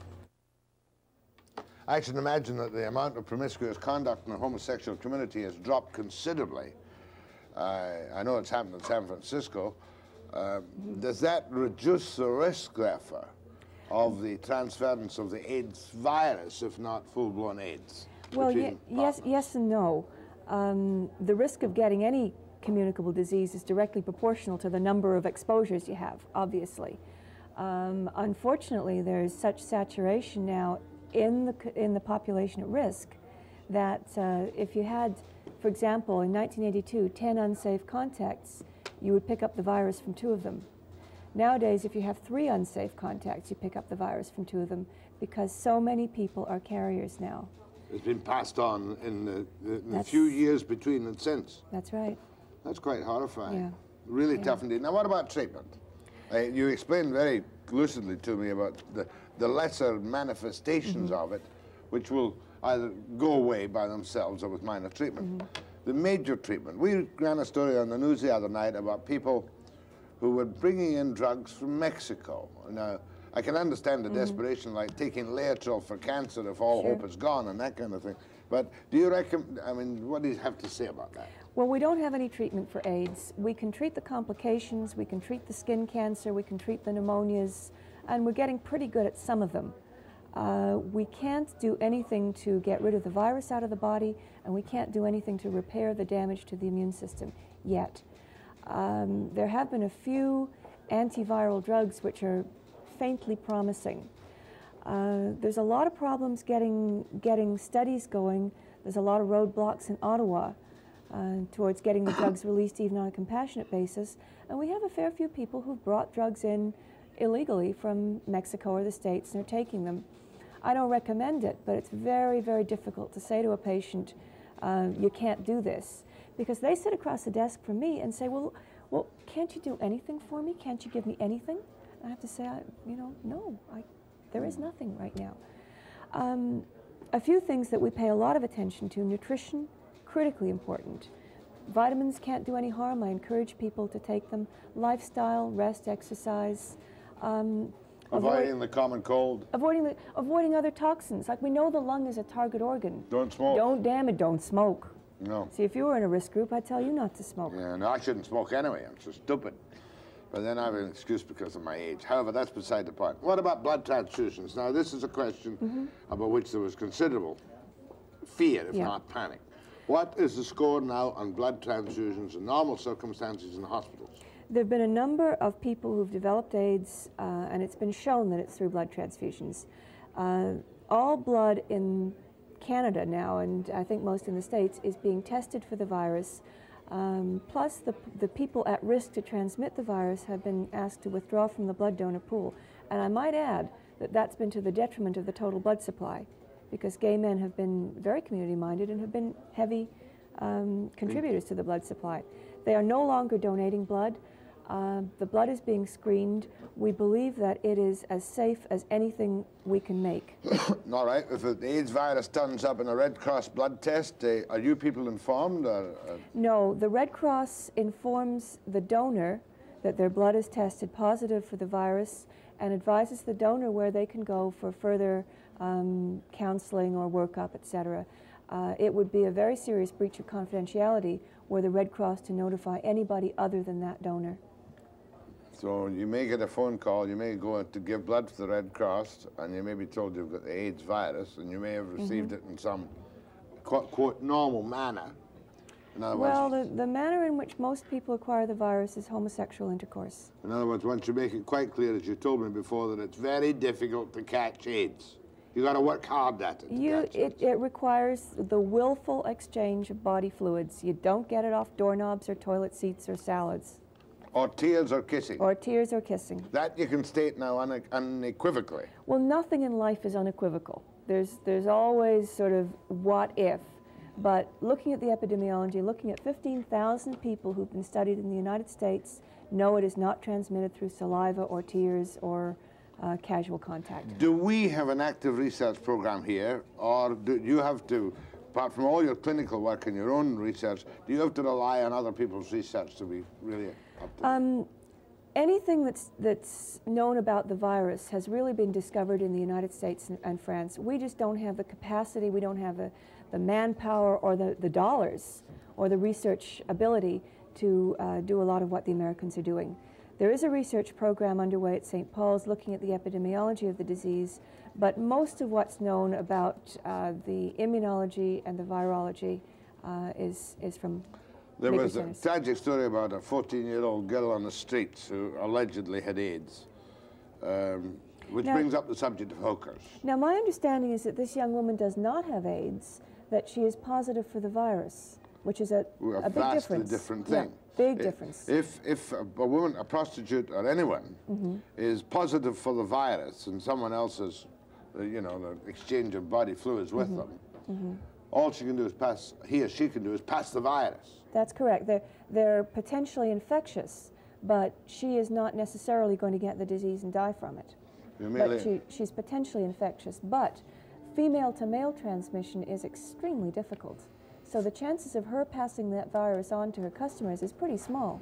I should imagine that the amount of promiscuous conduct in the homosexual community has dropped considerably. Uh, I know it's happened in San Francisco. Uh, does that reduce the risk, therefore, of the transference of the AIDS virus, if not full-blown AIDS? Well, ye between yes, partners? yes and no. Um, the risk of getting any communicable disease is directly proportional to the number of exposures you have, obviously. Um, unfortunately, there's such saturation now in the, c- in the population at risk that uh, if you had, for example, in nineteen eighty-two, ten unsafe contacts, you would pick up the virus from two of them. Nowadays, if you have three unsafe contacts, you pick up the virus from two of them because so many people are carriers now. It's been passed on in the, the, in the That's- few years between and since. That's right. That's quite horrifying. Yeah. Really Yeah. tough indeed. Now, what about treatment? Uh, you explained very lucidly to me about the, the lesser manifestations Mm-hmm. of it, which will either go away by themselves or with minor treatment. Mm-hmm. The major treatment. We ran a story on the news the other night about people who were bringing in drugs from Mexico. Now, I can understand the Mm-hmm. desperation, like taking Laetrile for cancer if all Sure. hope is gone and that kind of thing. But do you reckon, I mean, what do you have to say about that? Well, we don't have any treatment for AIDS. We can treat the complications, we can treat the skin cancer, we can treat the pneumonias, and we're getting pretty good at some of them. Uh, we can't do anything to get rid of the virus out of the body, and we can't do anything to repair the damage to the immune system yet. Um, there have been a few antiviral drugs which are faintly promising. Uh, there's a lot of problems getting, getting studies going. There's a lot of roadblocks in Ottawa uh, towards getting the drugs released even on a compassionate basis. And we have a fair few people who've brought drugs in illegally from Mexico or the States and are taking them. I don't recommend it, but it's very, very difficult to say to a patient, uh, you can't do this. Because they sit across the desk from me and say, well, well, can't you do anything for me? Can't you give me anything? And I have to say, I, you know, no, I, there is nothing right now. Um, a few things that we pay a lot of attention to: nutrition, critically important. Vitamins can't do any harm. I encourage people to take them. Lifestyle, rest, exercise. Um, Avoiding avoid, the common cold. Avoiding, the, avoiding other toxins. Like, we know the lung is a target organ. Don't smoke. Don't damn it, don't smoke. No. See, if you were in a risk group, I'd tell you not to smoke. Yeah, no, I shouldn't smoke anyway. I'm so stupid. But then I have an excuse because of my age. However, that's beside the point. What about blood transfusions? Now, this is a question mm-hmm. about which there was considerable fear, if yeah. not panic. What is the score now on blood transfusions in normal circumstances in hospitals? There have been a number of people who've developed AIDS, uh, and it's been shown that it's through blood transfusions. Uh, all blood in Canada now, and I think most in the States, is being tested for the virus. Um, plus, the, the people at risk to transmit the virus have been asked to withdraw from the blood donor pool. And I might add that that's been to the detriment of the total blood supply, because gay men have been very community-minded and have been heavy um, contributors to the blood supply. They are no longer donating blood. Uh, the blood is being screened. We believe that it is as safe as anything we can make. All right. If the AIDS virus turns up in a Red Cross blood test, uh, are you people informed? Or, or? No, the Red Cross informs the donor that their blood is tested positive for the virus and advises the donor where they can go for further um, counseling or workup, et cetera. Uh, it would be a very serious breach of confidentiality were the Red Cross to notify anybody other than that donor. So you may get a phone call, you may go to give blood to the Red Cross, and you may be told you've got the AIDS virus, and you may have received mm-hmm. it in some, quote, quote, normal manner. In other well, words, the, the manner in which most people acquire the virus is homosexual intercourse. In other words, once you make it quite clear, as you told me before, that it's very difficult to catch AIDS. You got to work hard at it. You, it, it requires the willful exchange of body fluids. You don't get it off doorknobs or toilet seats or salads. Or tears or kissing. Or tears or kissing. That you can state now une unequivocally. Well, nothing in life is unequivocal. There's, there's always sort of what if. But looking at the epidemiology, looking at fifteen thousand people who've been studied in the United States, know it is not transmitted through saliva or tears or uh, casual contact. Do we have an active research program here, or do you have to, apart from all your clinical work and your own research, do you have to rely on other people's research to be really up to um, Anything that's, that's known about the virus has really been discovered in the United States and, and France. We just don't have the capacity, we don't have the, the manpower or the, the dollars or the research ability to uh, do a lot of what the Americans are doing. There is a research program underway at Saint Paul's looking at the epidemiology of the disease, but most of what's known about uh, the immunology and the virology uh, is, is from There was centers. a tragic story about a fourteen-year-old girl on the streets who allegedly had AIDS, um, which now, brings up the subject of hookers. Now, my understanding is that this young woman does not have AIDS, that she is positive for the virus, which is a, well, a, a big vastly difference. different thing. Yeah, big if, difference. If, if a, a woman, a prostitute or anyone mm-hmm. is positive for the virus and someone else is, uh, you know, the exchange of body fluids with mm-hmm. them, mm-hmm. all she can do is pass, he or she can do is pass the virus. That's correct. They're, they're potentially infectious, but she is not necessarily going to get the disease and die from it. But she, she's potentially infectious. But female-to-male transmission is extremely difficult. So the chances of her passing that virus on to her customers is pretty small.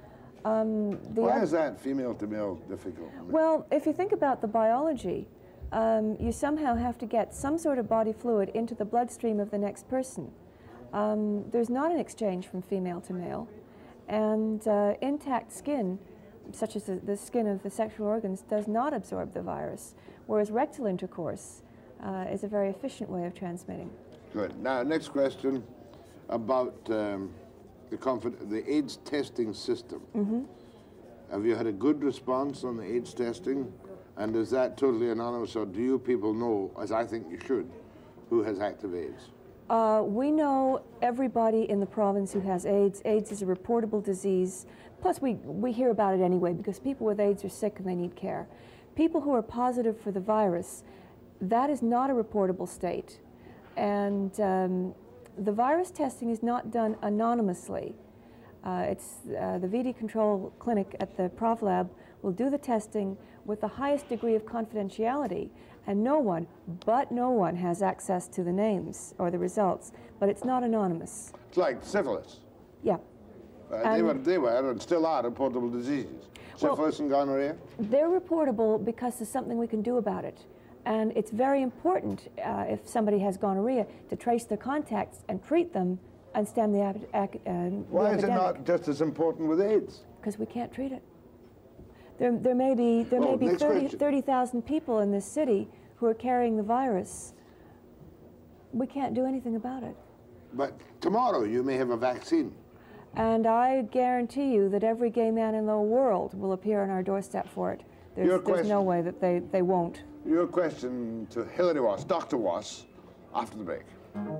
Um, the Why is that female-to-male difficult? Well, if you think about the biology, um, you somehow have to get some sort of body fluid into the bloodstream of the next person. Um, there's not an exchange from female to male, and uh, intact skin, such as the, the skin of the sexual organs, does not absorb the virus, whereas rectal intercourse uh, is a very efficient way of transmitting. Good. Now, next question about um, the, the AIDS testing system. Mm-hmm. Have you had a good response on the AIDS testing? And is that totally anonymous, or do you people know, as I think you should, who has active AIDS? Uh, we know everybody in the province who has AIDS. AIDS is a reportable disease. Plus, we, we hear about it anyway because people with AIDS are sick and they need care. People who are positive for the virus, that is not a reportable state. And um, the virus testing is not done anonymously. Uh, it's uh, the V D control clinic at the Prov Lab will do the testing with the highest degree of confidentiality, and no one, but no one, has access to the names or the results, but it's not anonymous. It's like syphilis. Yeah. Uh, they, were, they were and still are reportable diseases. Well, Syphilis and gonorrhea? They're reportable because there's something we can do about it. And it's very important, uh, if somebody has gonorrhea, to trace their contacts and treat them and stem the, ap ac uh, Why the is it epidemic. not just as important with AIDS? Because we can't treat it. There, there may be, there Well, may be next question. thirty thousand people in this city who are carrying the virus. We can't do anything about it. But tomorrow you may have a vaccine. And I guarantee you that every gay man in the world will appear on our doorstep for it. There's, Your there's no question. way that they, they won't. Your question to Hilary Wass, Doctor Wass, after the break.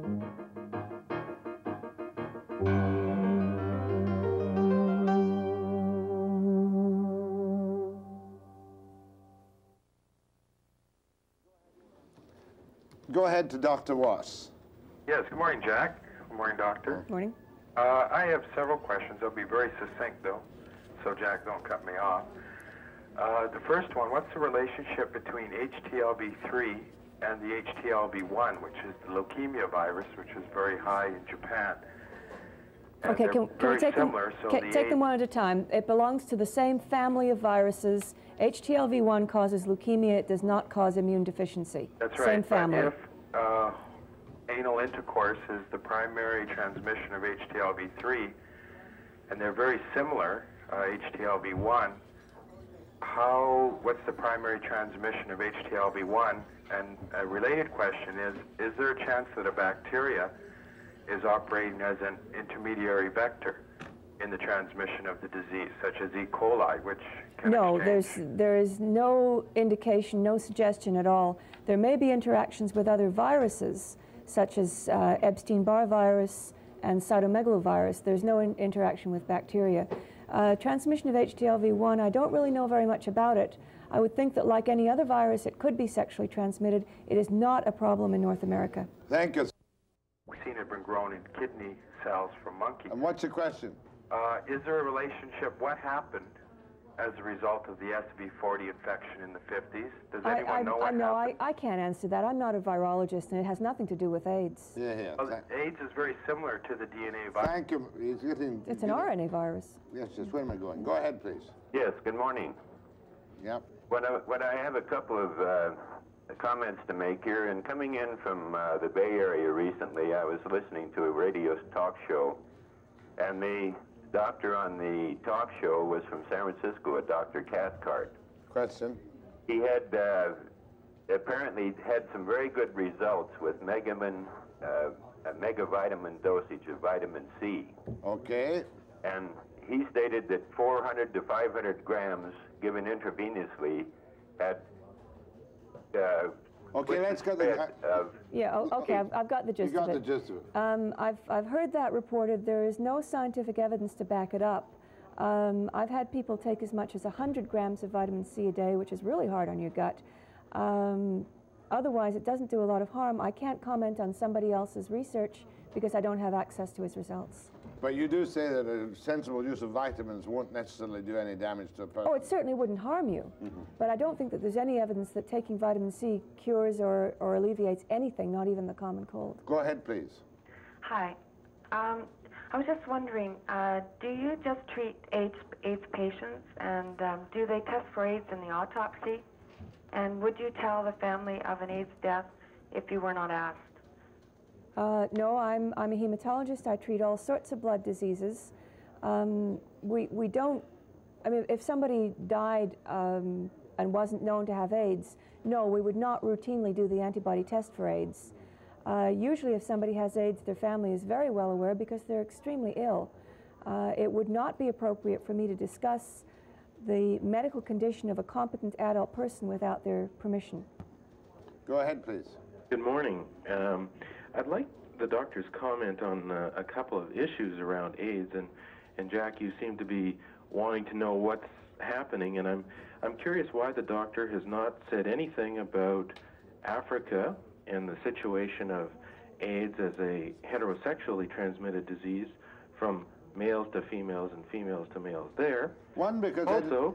Go ahead to Doctor Wass. Yes, good morning, Jack. Good morning, Doctor. Morning. Uh, I have several questions. They'll be very succinct, though, so Jack, don't cut me off. Uh, the first one, what's the relationship between H T L V three and the H T L V one, which is the leukemia virus, which is very high in Japan? And Okay, they're can, can very we take similar, them, so ca- the take A- them one at a time? It belongs to the same family of viruses. H T L V one causes leukemia. It does not cause immune deficiency. That's Same right. family. But if uh, anal intercourse is the primary transmission of H T L V three, and they're very similar, uh, H T L V one, how, what's the primary transmission of H T L V one? And a related question is, is there a chance that a bacteria is operating as an intermediary vector in the transmission of the disease, such as E. coli, which can No, exchange? there's, there is no indication, no suggestion at all. There may be interactions with other viruses, such as uh, Epstein-Barr virus and cytomegalovirus. There's no in interaction with bacteria. Uh, transmission of H T L V one, I don't really know very much about it. I would think that like any other virus, it could be sexually transmitted. It is not a problem in North America. Thank you. We've seen it been grown in kidney cells from monkeys. And what's your question? Uh, is there a relationship? What happened as a result of the S V forty infection in the fifties? Does I, anyone I, know I, what no, happened? I, I can't answer that. I'm not a virologist, and it has nothing to do with AIDS. Yeah, yeah. Well, AIDS is very similar to the D N A virus. Thank you. He's getting, It's an R N A virus. Yes, yes. Where am I going? Go ahead, please. Yes, good morning. Yep. What I, what I have a couple of uh, comments to make here, and coming in from uh, the Bay Area recently, I was listening to a radio talk show, and the doctor on the talk show was from San Francisco, a Doctor Cathcart. Question. He had uh, apparently had some very good results with megamin, uh, a megavitamin dosage of vitamin C. Okay. And he stated that four hundred to five hundred grams given intravenously had uh, Okay, let's get the... of Yeah, oh, okay, I've, I've got the gist You got of the it. gist of it. Um, I've, I've heard that reported. There is no scientific evidence to back it up. Um, I've had people take as much as one hundred grams of vitamin C a day, which is really hard on your gut. Um, otherwise, it doesn't do a lot of harm. I can't comment on somebody else's research because I don't have access to his results. But you do say that a sensible use of vitamins won't necessarily do any damage to a person. Oh, it certainly wouldn't harm you. Mm-hmm. But I don't think that there's any evidence that taking vitamin C cures or, or alleviates anything, not even the common cold. Go ahead, please. Hi. Um, I was just wondering, uh, do you just treat AIDS, AIDS patients, and um, do they test for AIDS in the autopsy? And would you tell the family of an AIDS death if you were not asked? Uh, no, I'm, I'm a hematologist. I treat all sorts of blood diseases. Um, we, we don't, I mean, if somebody died um, and wasn't known to have AIDS, no, we would not routinely do the antibody test for AIDS. Uh, usually if somebody has AIDS, their family is very well aware because they're extremely ill. Uh, it would not be appropriate for me to discuss the medical condition of a competent adult person without their permission. Go ahead, please. Good morning. Um, I'd like the doctor's comment on uh, a couple of issues around AIDS, and, and Jack, you seem to be wanting to know what's happening, and I'm, I'm curious why the doctor has not said anything about Africa and the situation of AIDS as a heterosexually transmitted disease from males to females and females to males there. One, because also,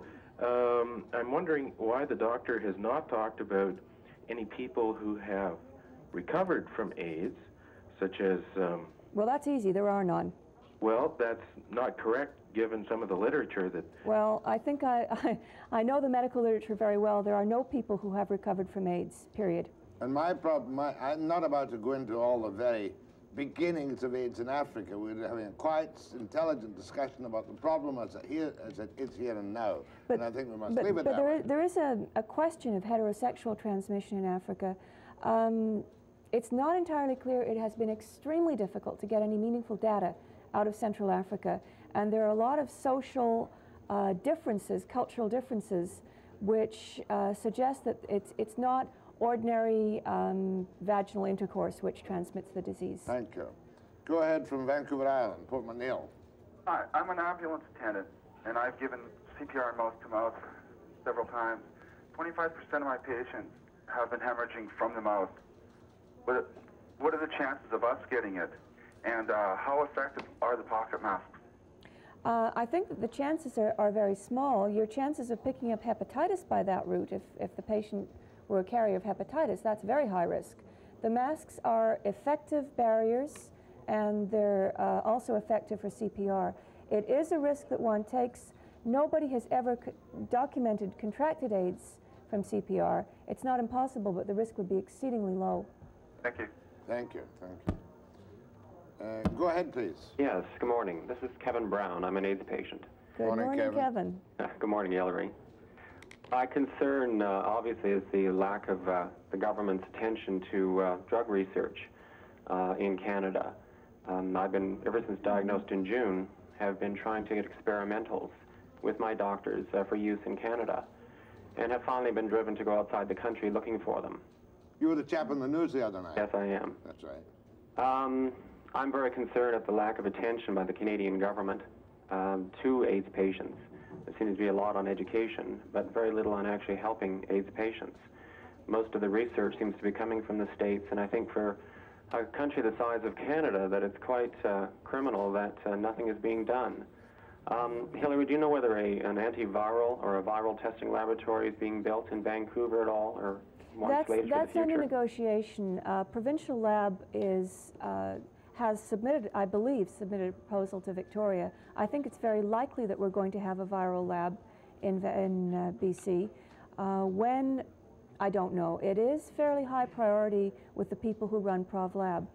um, I'm wondering why the doctor has not talked about any people who have recovered from AIDS, such as... Um, well, that's easy. There are none. Well, that's not correct, given some of the literature that... Well, I think I, I, I know the medical literature very well. There are no people who have recovered from AIDS, period. And my problem, my, I'm not about to go into all the very beginnings of AIDS in Africa. We're having a quite intelligent discussion about the problem as it, here, as it is here and now. But, and I think we must but, leave it but that there way. is, there is a, a question of heterosexual transmission in Africa. Um, it's not entirely clear. It has been extremely difficult to get any meaningful data out of Central Africa. And there are a lot of social uh, differences, cultural differences, which uh, suggest that it's, it's not ordinary um, vaginal intercourse which transmits the disease. Thank you. Go ahead from Vancouver Island, Port McNeill. Hi, I'm an ambulance attendant, and I've given C P R mouth-to-mouth several times. twenty-five percent of my patients have been hemorrhaging from the mouth. What, what are the chances of us getting it? And uh, how effective are the pocket masks? Uh, I think that the chances are, are very small. Your chances of picking up hepatitis by that route, if, if the patient were a carrier of hepatitis, that's very high risk. The masks are effective barriers, and they're uh, also effective for C P R. It is a risk that one takes. Nobody has ever co documented contracted AIDS from C P R. It's not impossible, but the risk would be exceedingly low. Thank you. Thank you. Thank you. Uh, go ahead, please. Yes, good morning. This is Kevin Brown. I'm an AIDS patient. Good morning, morning Kevin. Kevin. Uh, good morning, Hilary. My concern, uh, obviously, is the lack of uh, the government's attention to uh, drug research uh, in Canada. Um, I've been, ever since diagnosed in June, have been trying to get experimentals with my doctors uh, for use in Canada, and have finally been driven to go outside the country looking for them. You were the chap in the news the other night. Yes, I am. That's right. Um, I'm very concerned at the lack of attention by the Canadian government um, to AIDS patients. There seems to be a lot on education, but very little on actually helping AIDS patients. Most of the research seems to be coming from the States, and I think for a country the size of Canada that it's quite uh, criminal that uh, nothing is being done. Um, Hilary, do you know whether a, an antiviral or a viral testing laboratory is being built in Vancouver at all, or more That's, slated that's for the under future? negotiation. Uh, Provincial Lab is, uh, has submitted, I believe, submitted a proposal to Victoria. I think it's very likely that we're going to have a viral lab in, in uh, B C. Uh, when, I don't know. It is fairly high priority with the people who run ProvLab.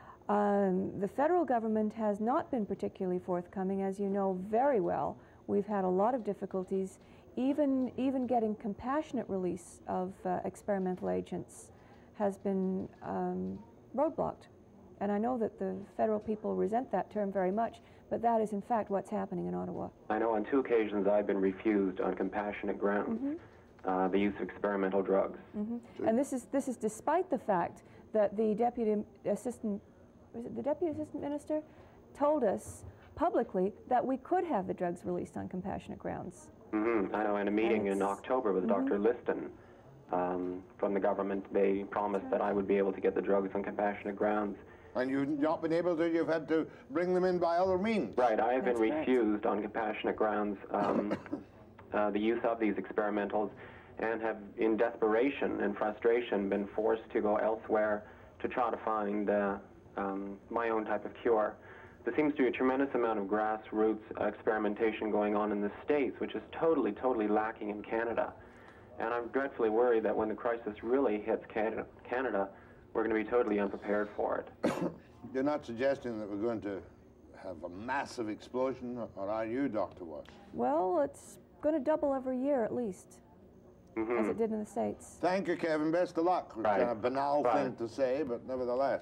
Um, the federal government has not been particularly forthcoming, as you know very well. We've had a lot of difficulties, even, even getting compassionate release of uh, experimental agents has been um, roadblocked. And I know that the federal people resent that term very much, but that is in fact what's happening in Ottawa. I know on two occasions I've been refused on compassionate grounds Mm-hmm. uh, the use of experimental drugs. Mm-hmm. And this is, this is despite the fact that the deputy assistant, was it the deputy assistant minister, told us publicly that we could have the drugs released on compassionate grounds. Mm-hmm. I know in a meeting in October with mm-hmm. Doctor Liston um, from the government, they promised that I would be able to get the drugs on compassionate grounds. And you've not been able to, you've had to bring them in by other means. Right, I have That's been right. refused on compassionate grounds um, uh, the use of these experimentals, and have, in desperation and frustration, been forced to go elsewhere to try to find uh, um, my own type of cure. There seems to be a tremendous amount of grassroots experimentation going on in the States, which is totally, totally lacking in Canada. And I'm dreadfully worried that when the crisis really hits Canada, Canada we're going to be totally unprepared for it. You're not suggesting that we're going to have a massive explosion, or are you, Doctor Wass? Well, it's going to double every year at least, Mm-hmm. as it did in the States. Thank you, Kevin. Best of luck. It's Right. kind of a banal Right. thing to say, but nevertheless.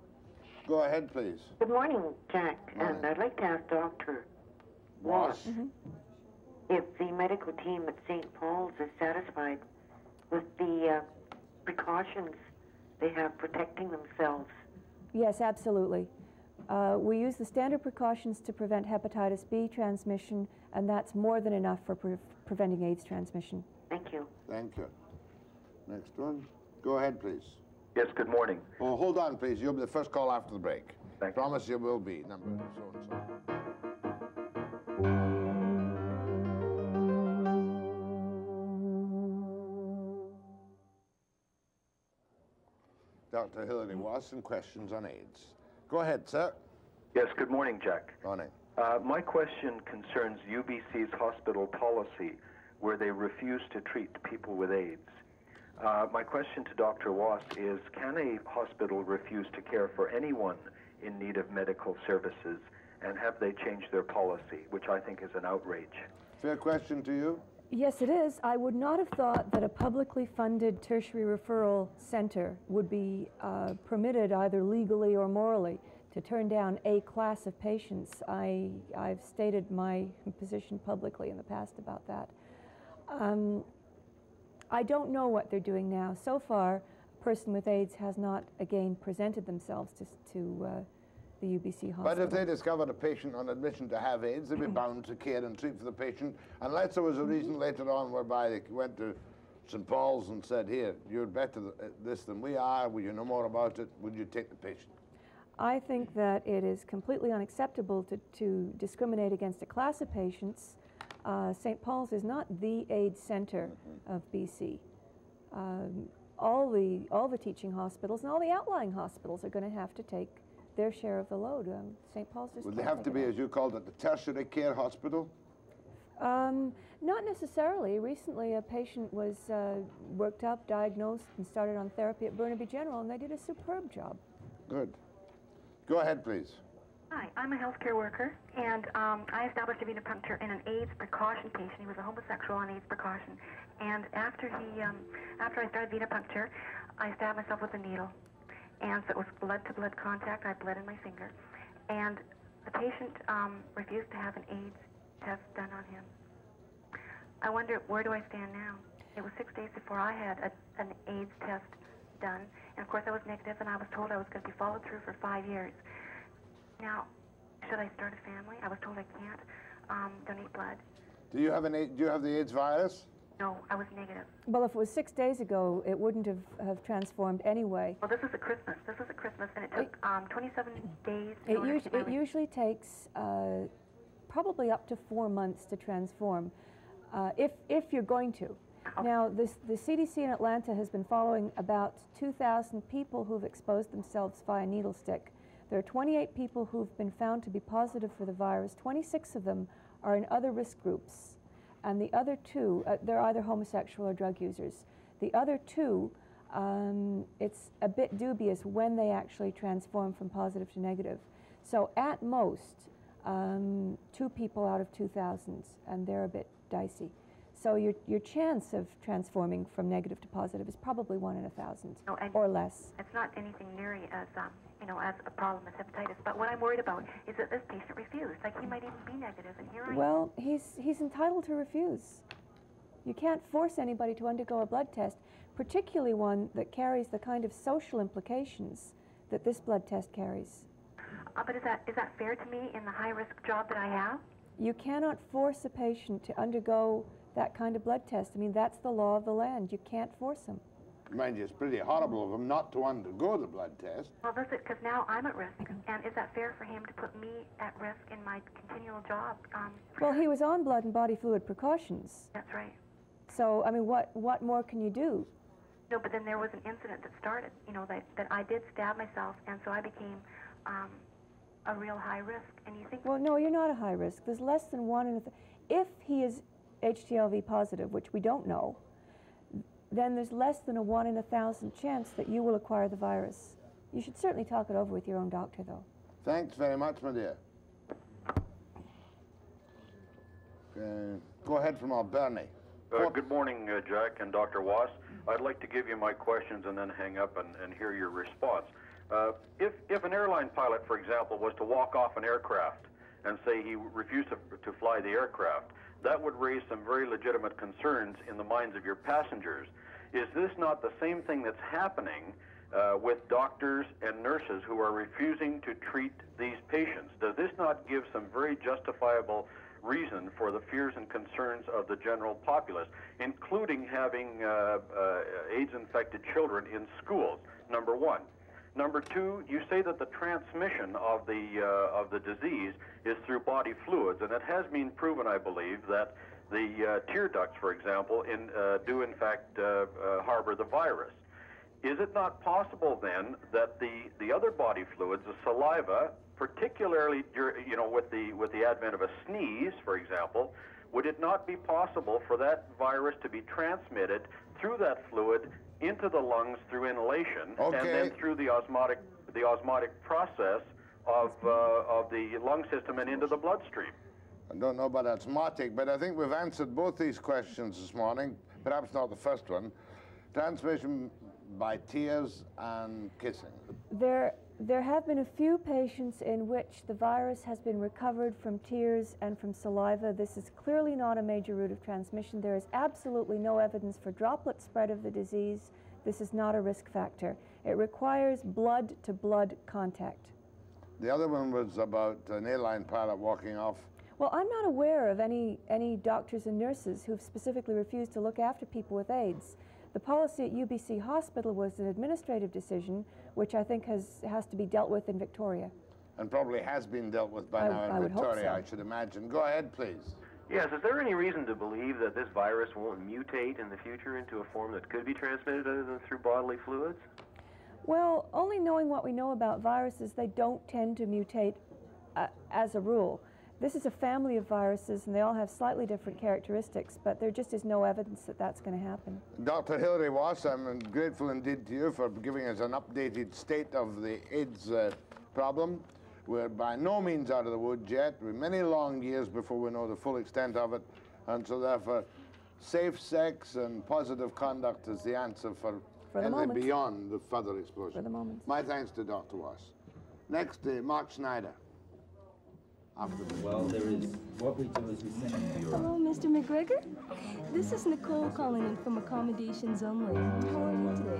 Go ahead, please. Good morning, Jack. Morning. And I'd like to ask Doctor Wass. Wass. if the medical team at Saint Paul's is satisfied with the uh, precautions they have protecting themselves. Yes, absolutely. Uh, we use the standard precautions to prevent hepatitis B transmission, and that's more than enough for pre preventing AIDS transmission. Thank you. Thank you. Next one. Go ahead, please. Yes, good morning. Oh, hold on, please. You'll be the first call after the break. Thank Promise you. you will be. Number so-and-so. Doctor Hilary Wass, and questions on AIDS. Go ahead, sir. Yes, good morning, Jack. Morning. Uh, my question concerns U B C's hospital policy, where they refuse to treat people with AIDS. Uh, my question to Doctor Wass is, can a hospital refuse to care for anyone in need of medical services, and have they changed their policy, which I think is an outrage? Fair question to you. Yes, it is. I would not have thought that a publicly funded tertiary referral center would be uh, permitted either legally or morally to turn down a class of patients. I, I've stated my position publicly in the past about that. Um, I don't know what they're doing now. So far, a person with AIDS has not again presented themselves to, to uh, the U B C hospital. But if they discovered a patient on admission to have AIDS, they'd be bound to care and treat for the patient, unless there was a reason later on whereby they went to Saint Paul's and said, here, you're better at this than we are, will you know more about it, would you take the patient? I think that it is completely unacceptable to, to discriminate against a class of patients. Uh, Saint Paul's is not the AIDS center mm-hmm. of B C. Um, all the, all the teaching hospitals and all the outlying hospitals are going to have to take their share of the load. Um, Saint Paul's just Would they have to be, as you called it, the tertiary care hospital? Um, not necessarily. Recently, a patient was uh, worked up, diagnosed, and started on therapy at Burnaby General, and they did a superb job. Good. Go ahead, please. Hi, I'm a healthcare worker, and um, I established a venipuncture in an AIDS precaution patient. He was a homosexual on AIDS precaution, and after he, um, after I started venipuncture, I stabbed myself with a needle. And so it was blood-to-blood contact. I bled in my finger. And the patient um, refused to have an AIDS test done on him. I wonder, where do I stand now? It was six days before I had a, an AIDS test done. And, of course, I was negative, and I was told I was going to be followed through for five years. Now, should I start a family? I was told I can't um, donate blood. Do you have an do you have the AIDS virus? No, I was negative. Well, if it was six days ago, it wouldn't have, have transformed anyway. Well, this was at Christmas. This was at Christmas, and it took um, twenty-seven days. It, us it usually takes uh, probably up to four months to transform, uh, if, if you're going to. Okay. Now, this, the C D C in Atlanta has been following about two thousand people who've exposed themselves via needle stick. There are twenty-eight people who've been found to be positive for the virus. twenty-six of them are in other risk groups. And the other two, uh, they're either homosexual or drug users. The other two, um, it's a bit dubious when they actually transform from positive to negative. So at most, um, two people out of two thousand, and they're a bit dicey. So your, your chance of transforming from negative to positive is probably one in a thousand, no, or less. It's not anything nearly as, um, you know, as a problem as hepatitis. But what I'm worried about is that this patient refused. Like, he might even be negative, and here I am. Well, he's, he's entitled to refuse. You can't force anybody to undergo a blood test, particularly one that carries the kind of social implications that this blood test carries. Uh, but is that, is that fair to me in the high-risk job that I have? You cannot force a patient to undergo that kind of blood test. I mean, that's the law of the land. You can't force them. Mind you, it's pretty horrible of him not to undergo the blood test. Well, that's it, because now I'm at risk. And is that fair for him to put me at risk in my continual job? Um, well, he was on blood and body fluid precautions. That's right. So, I mean, what, what more can you do? No, but then there was an incident that started, you know, that, that I did stab myself, and so I became um, a real high risk. And you think... Well, no, you're not a high risk. There's less than one in a... Th if he is H T L V positive, which we don't know, then there's less than a one in a thousand chance that you will acquire the virus. You should certainly talk it over with your own doctor, though. Thanks very much, my dear. Uh, go ahead from Alberni. Uh, good morning, uh, Jack and Doctor Wass. I'd like to give you my questions and then hang up and, and hear your response. Uh, if, if an airline pilot, for example, was to walk off an aircraft and say he refused to, to fly the aircraft, that would raise some very legitimate concerns in the minds of your passengers. Is this not the same thing that's happening uh, with doctors and nurses who are refusing to treat these patients? Does this not give some very justifiable reason for the fears and concerns of the general populace, including having uh, uh, AIDS-infected children in schools, number one? Number two, you say that the transmission of the, uh, of the disease is through body fluids, and it has been proven, I believe, that the uh, tear ducts, for example, in, uh, do in fact uh, uh, harbor the virus. Is it not possible then that the, the other body fluids, the saliva, particularly you know, with the, with the advent of a sneeze, for example, would it not be possible for that virus to be transmitted through that fluid into the lungs through inhalation, okay. and then through the osmotic, the osmotic process of, uh, of the lung system and into the bloodstream? I don't know about osmotic, but I think we've answered both these questions this morning, perhaps not the first one. Transmission by tears and kissing. There, there have been a few patients in which the virus has been recovered from tears and from saliva. This is clearly not a major route of transmission. There is absolutely no evidence for droplet spread of the disease. This is not a risk factor. It requires blood-to-blood contact. The other one was about an airline pilot walking off. Well, I'm not aware of any, any doctors and nurses who've specifically refused to look after people with AIDS. The policy at U B C Hospital was an administrative decision, which I think has, has to be dealt with in Victoria. And probably has been dealt with by I, now in I would Victoria, hope so. I should imagine. Go ahead, please. Yes, is there any reason to believe that this virus won't mutate in the future into a form that could be transmitted other than through bodily fluids? Well, only knowing what we know about viruses, they don't tend to mutate uh, as a rule. This is a family of viruses, and they all have slightly different characteristics, but there just is no evidence that that's going to happen. Doctor Hilary Wass, I'm grateful indeed to you for giving us an updated state of the AIDS uh, problem. We're by no means out of the woods yet. We're many long years before we know the full extent of it, and so therefore safe sex and positive conduct is the answer for, for the anything moment. beyond the further explosion. For the moment. My thanks to Doctor Wass. Next, uh, Mark Schneider. After the well, there is, what we do is we send you your... Hello, Mister McGregor. This is Nicole calling in from Accommodations Only. How are you today?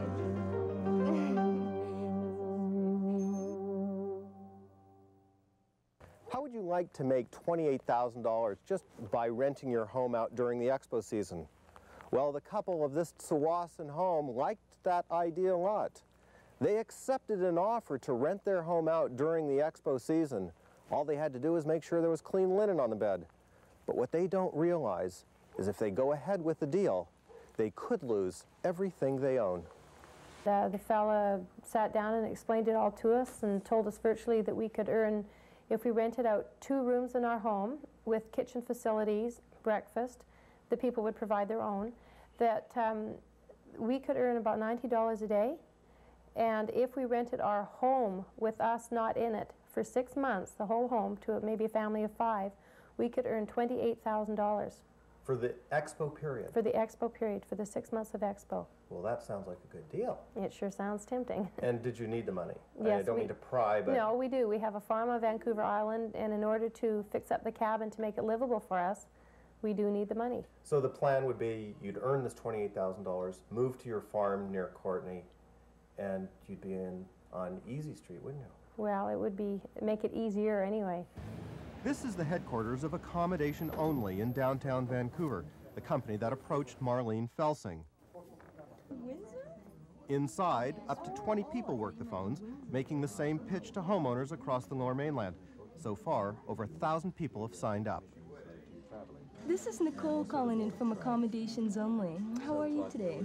How would you like to make twenty-eight thousand dollars just by renting your home out during the Expo season? Well, the couple of this Tsawwassen home liked that idea a lot. They accepted an offer to rent their home out during the Expo season. All they had to do was make sure there was clean linen on the bed. But what they don't realize is if they go ahead with the deal, they could lose everything they own. The, the fella sat down and explained it all to us and told us virtually that we could earn, if we rented out two rooms in our home with kitchen facilities, breakfast, the people would provide their own, that um, we could earn about ninety dollars a day. And if we rented our home with us not in it for six months, the whole home, to maybe a family of five, we could earn twenty-eight thousand dollars. For the Expo period? For the Expo period, for the six months of Expo. Well, that sounds like a good deal. It sure sounds tempting. And did you need the money? Yes, I don't we, mean to pry, but... No, we do. We have a farm on Vancouver Island, and in order to fix up the cabin to make it livable for us, we do need the money. So the plan would be you'd earn this twenty-eight thousand dollars, move to your farm near Courtenay, and you'd be in on Easy Street, wouldn't you? Well, it would be make it easier anyway. This is the headquarters of Accommodation Only in downtown Vancouver, the company that approached Marlene Felsing. Windsor? Inside, up to twenty people work the phones, making the same pitch to homeowners across the Lower Mainland. So far, over a thousand people have signed up. This is Nicole calling in from Accommodations Only. How are you today?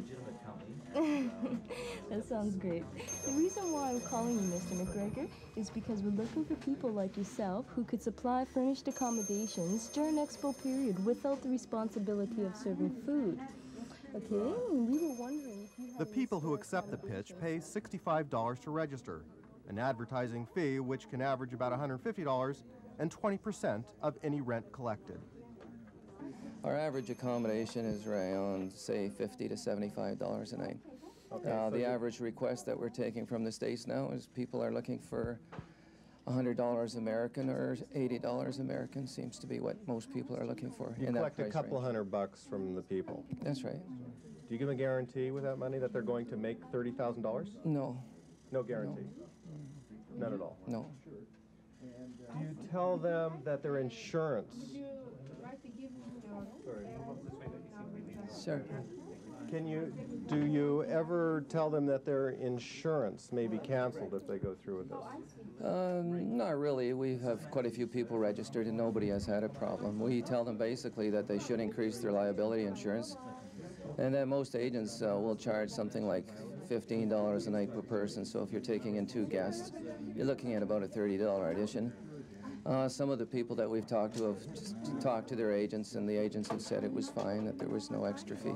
That sounds great. The reason why I'm calling you, Mister McGregor, is because we're looking for people like yourself who could supply furnished accommodations during Expo period without the responsibility of serving food. Okay, and we were wondering if you had... The people who accept the pitch pay sixty-five dollars to register, an advertising fee which can average about one hundred fifty dollars, and twenty percent of any rent collected. Our average accommodation is around, say, fifty to seventy-five dollars a night. Okay, uh, so the average request that we're taking from the States now is people are looking for one hundred dollars American or eighty dollars American seems to be what most people are looking for. You in collect that a price couple range. hundred bucks from the people. That's right. Do you give a guarantee with that money that they're going to make thirty thousand dollars? No. No guarantee? No. None at all? No. Do you tell them that their insurance... Sure. Can you, do you ever tell them that their insurance may be canceled if they go through with this? Um, not really. We have quite a few people registered and nobody has had a problem. We tell them basically that they should increase their liability insurance and that most agents uh, will charge something like fifteen dollars a night per person. So if you're taking in two guests, you're looking at about a thirty dollar addition. Uh, some of the people that we've talked to have just talked to their agents and the agents have said it was fine, that there was no extra fee.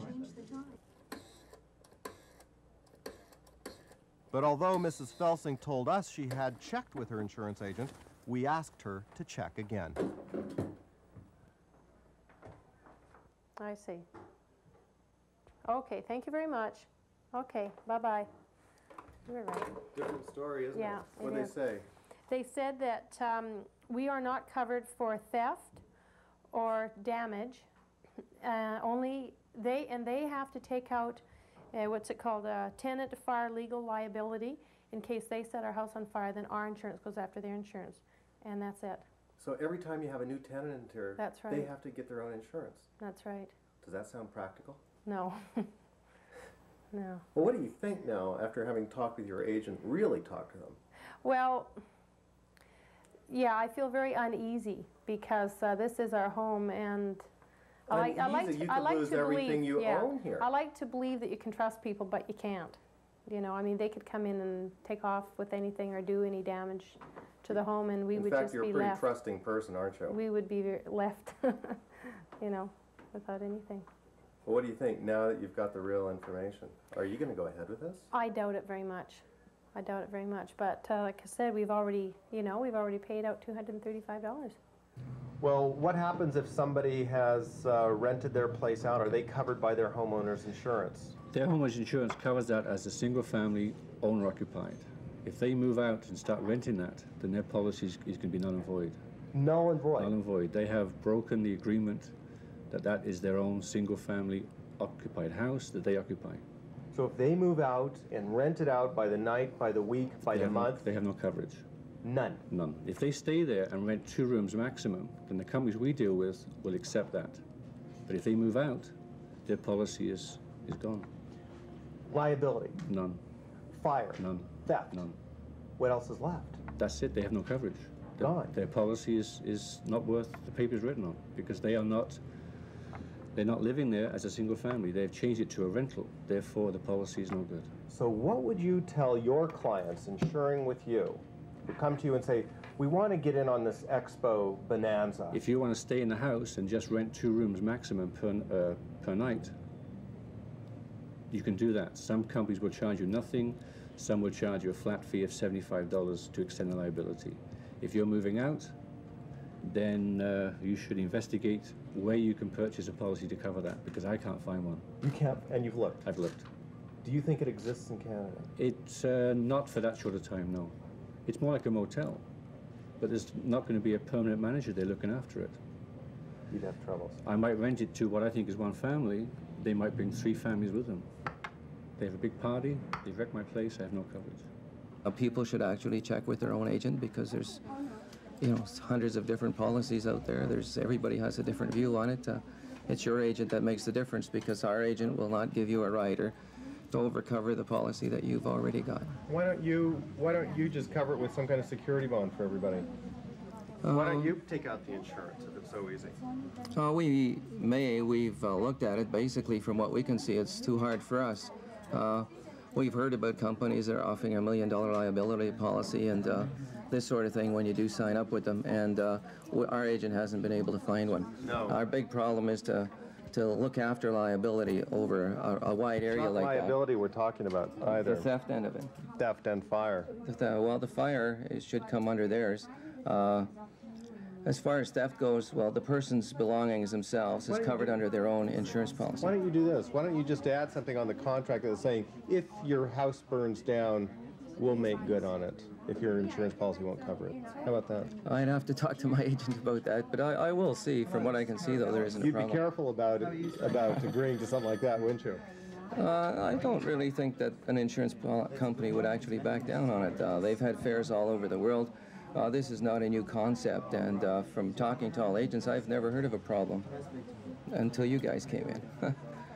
But although Missus Felsing told us she had checked with her insurance agent, we asked her to check again. I see. Okay, thank you very much. Okay, bye-bye. You're right. Different story, isn't Yeah, it? What it did is. they say? They said that um, we are not covered for theft or damage. Uh, only they, and they have to take out, uh, what's it called, a tenant fire legal liability. In case they set our house on fire, then our insurance goes after their insurance. And that's it. So every time you have a new tenant here, That's they right. have to get their own insurance. That's right. Does that sound practical? No. No. Well, what do you think now, after having talked with your agent, really talked to them? Well, yeah, I feel very uneasy because uh, this is our home, and I like, I like Uneasy? to, You I could like lose to everything believe, you yeah, own here. I like to believe that you can trust people, but you can't. You know, I mean, they could come in and take off with anything or do any damage to the home, and we In would fact, just you're a be pretty left. trusting person, aren't you? We would be ver- left, you know, without anything. Well, what do you think now that you've got the real information? Are you going to go ahead with this? I doubt it very much. I doubt it very much. But uh, like I said, we've already, you know, we've already paid out two hundred thirty-five dollars. Well, what happens if somebody has uh, rented their place out? Are they covered by their homeowner's insurance? Their homeowner's insurance covers that as a single family owner occupied. If they move out and start renting that, then their policy is, is going to be null and void. Null and void? Null and void. They have broken the agreement that that is their own single family occupied house that they occupy. So if they move out and rent it out by the night, by the week, by They the have no- month, they have no coverage. none. None. If they stay there and rent two rooms maximum, then the companies we deal with will accept that. But if they move out, their policy is, is gone. Liability, None. fire, None. theft. None. What else is left? That's it. They have no coverage. Their, Gone. their policy is, is not worth the paper it's written on because they are not they're not living there as a single family. They've changed it to a rental. Therefore, the policy is no good. So what would you tell your clients insuring with you who come to you and say, we want to get in on this Expo bonanza? If you want to stay in the house and just rent two rooms maximum per, uh, per night, you can do that. Some companies will charge you nothing. Some will charge you a flat fee of seventy-five dollars to extend the liability. If you're moving out, then uh, you should investigate where you can purchase a policy to cover that, because I can't find one. You can't, and you've looked? I've looked. Do you think it exists in Canada? It's uh, not for that short a time, no. It's more like a motel, but there's not going to be a permanent manager there looking after it. You'd have troubles. I might rent it to what I think is one family. They might bring three families with them. They have a big party, they wreck my place, I have no coverage. Uh, people should actually check with their own agent because there's, you know, hundreds of different policies out there. There's everybody has a different view on it. Uh, it's your agent that makes the difference because our agent will not give you a rider to overcover the policy that you've already got. Why don't you, why don't you just cover it with some kind of security bond for everybody? Um, why don't you take out the insurance if it's so easy? So we may, we've uh, looked at it. Basically, from what we can see, it's too hard for us. Uh, we've heard about companies that are offering a million dollar liability policy and uh, this sort of thing when you do sign up with them, and uh, w our agent hasn't been able to find one. No. Our big problem is to to look after liability over a, a wide area It's not like liability we're talking about either. The theft end of it. Theft and fire. that. The, well, the fire it should come under theirs. Uh, As far as theft goes, well, the person's belongings themselves is covered under their own insurance policy. Why don't you do this? Why don't you just add something on the contract that's saying, if your house burns down, we'll make good on it? if your insurance policy won't cover it. How about that? I'd have to talk to my agent about that, but I, I will see. From what I can see, though, there isn't a You'd problem. be careful about it, about agreeing to something like that, wouldn't you? Uh, I don't really think that an insurance company would actually back down on it. Uh, they've had fairs all over the world. Uh, this is not a new concept, and uh, from talking to all agents, I've never heard of a problem until you guys came in.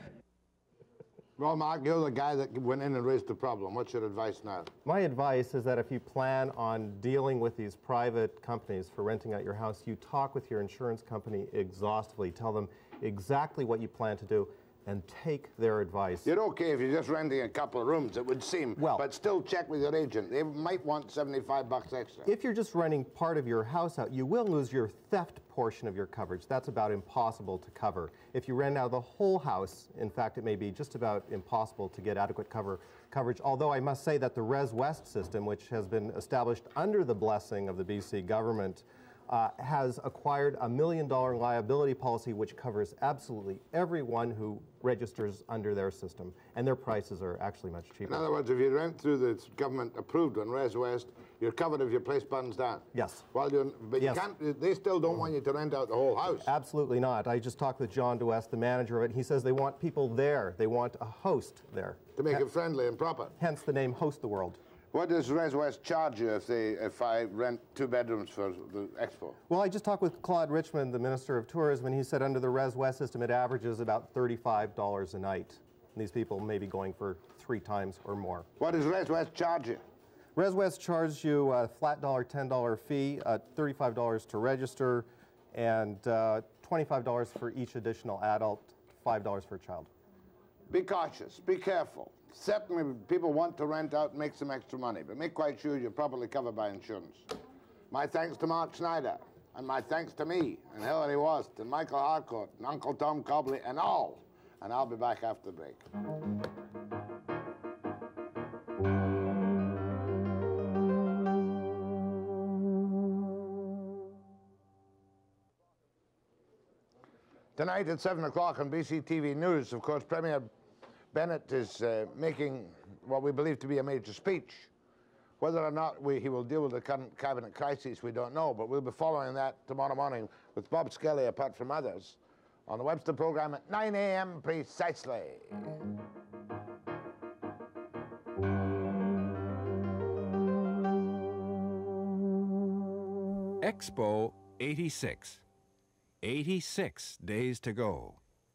Well, Mark, you're the guy that went in and raised the problem. What's your advice now? My advice is that if you plan on dealing with these private companies for renting out your house, you talk with your insurance company exhaustively. Tell them exactly what you plan to do and take their advice. You're okay if you're just renting a couple of rooms, it would seem, well, but still check with your agent. They might want seventy-five bucks extra. If you're just renting part of your house out, you will lose your theft portion of your coverage. That's about impossible to cover. If you rent out the whole house, in fact, it may be just about impossible to get adequate cover coverage, although I must say that the Res West system, which has been established under the blessing of the B C government, Uh, has acquired a million dollar liability policy which covers absolutely everyone who registers under their system, and their prices are actually much cheaper. In other words, if you rent through the government approved one, Res West, you're covered if your place burns down. Yes. Well, you're, but Yes. you can't, they still don't want you to rent out the whole house. Absolutely not. I just talked with John DeWest, the manager of it. He says they want people there. They want a host there. To make it friendly and proper. Hence the name Host the World. What does Res West charge you if they if I rent two bedrooms for the Expo? Well, I just talked with Claude Richmond, the Minister of Tourism, and he said under the Res West system it averages about thirty-five dollars a night. And these people may be going for three times or more. What does Res West charge you? Res West charges you a flat dollar, ten dollar fee, uh, thirty-five dollars to register, and uh, twenty-five dollars for each additional adult, five dollars for a child. Be cautious, be careful. Certainly people want to rent out and make some extra money, but make quite sure you're properly covered by insurance. My thanks to Mark Schneider, and my thanks to me, and Hilary Wass, and Michael Harcourt, and Uncle Tom Cobley, and all. And I'll be back after the break. Tonight at seven o'clock on B C T V News, of course, Premier Bennett is uh, making what we believe to be a major speech. Whether or not we, he will deal with the current cabinet crisis, we don't know, but we'll be following that tomorrow morning with Bob Skelly, apart from others, on the Webster program at nine A M precisely. Expo eighty-six. eighty-six days to go.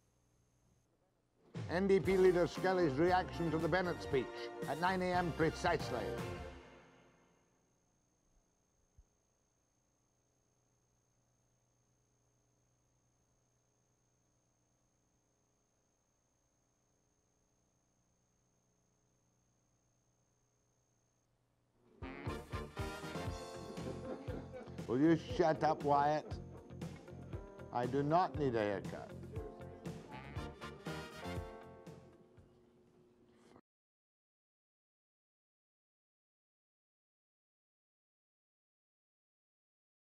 N D P leader Skelly's reaction to the Bennett speech at nine A M precisely. Will you shut up, Wyatt? I do not need a haircut.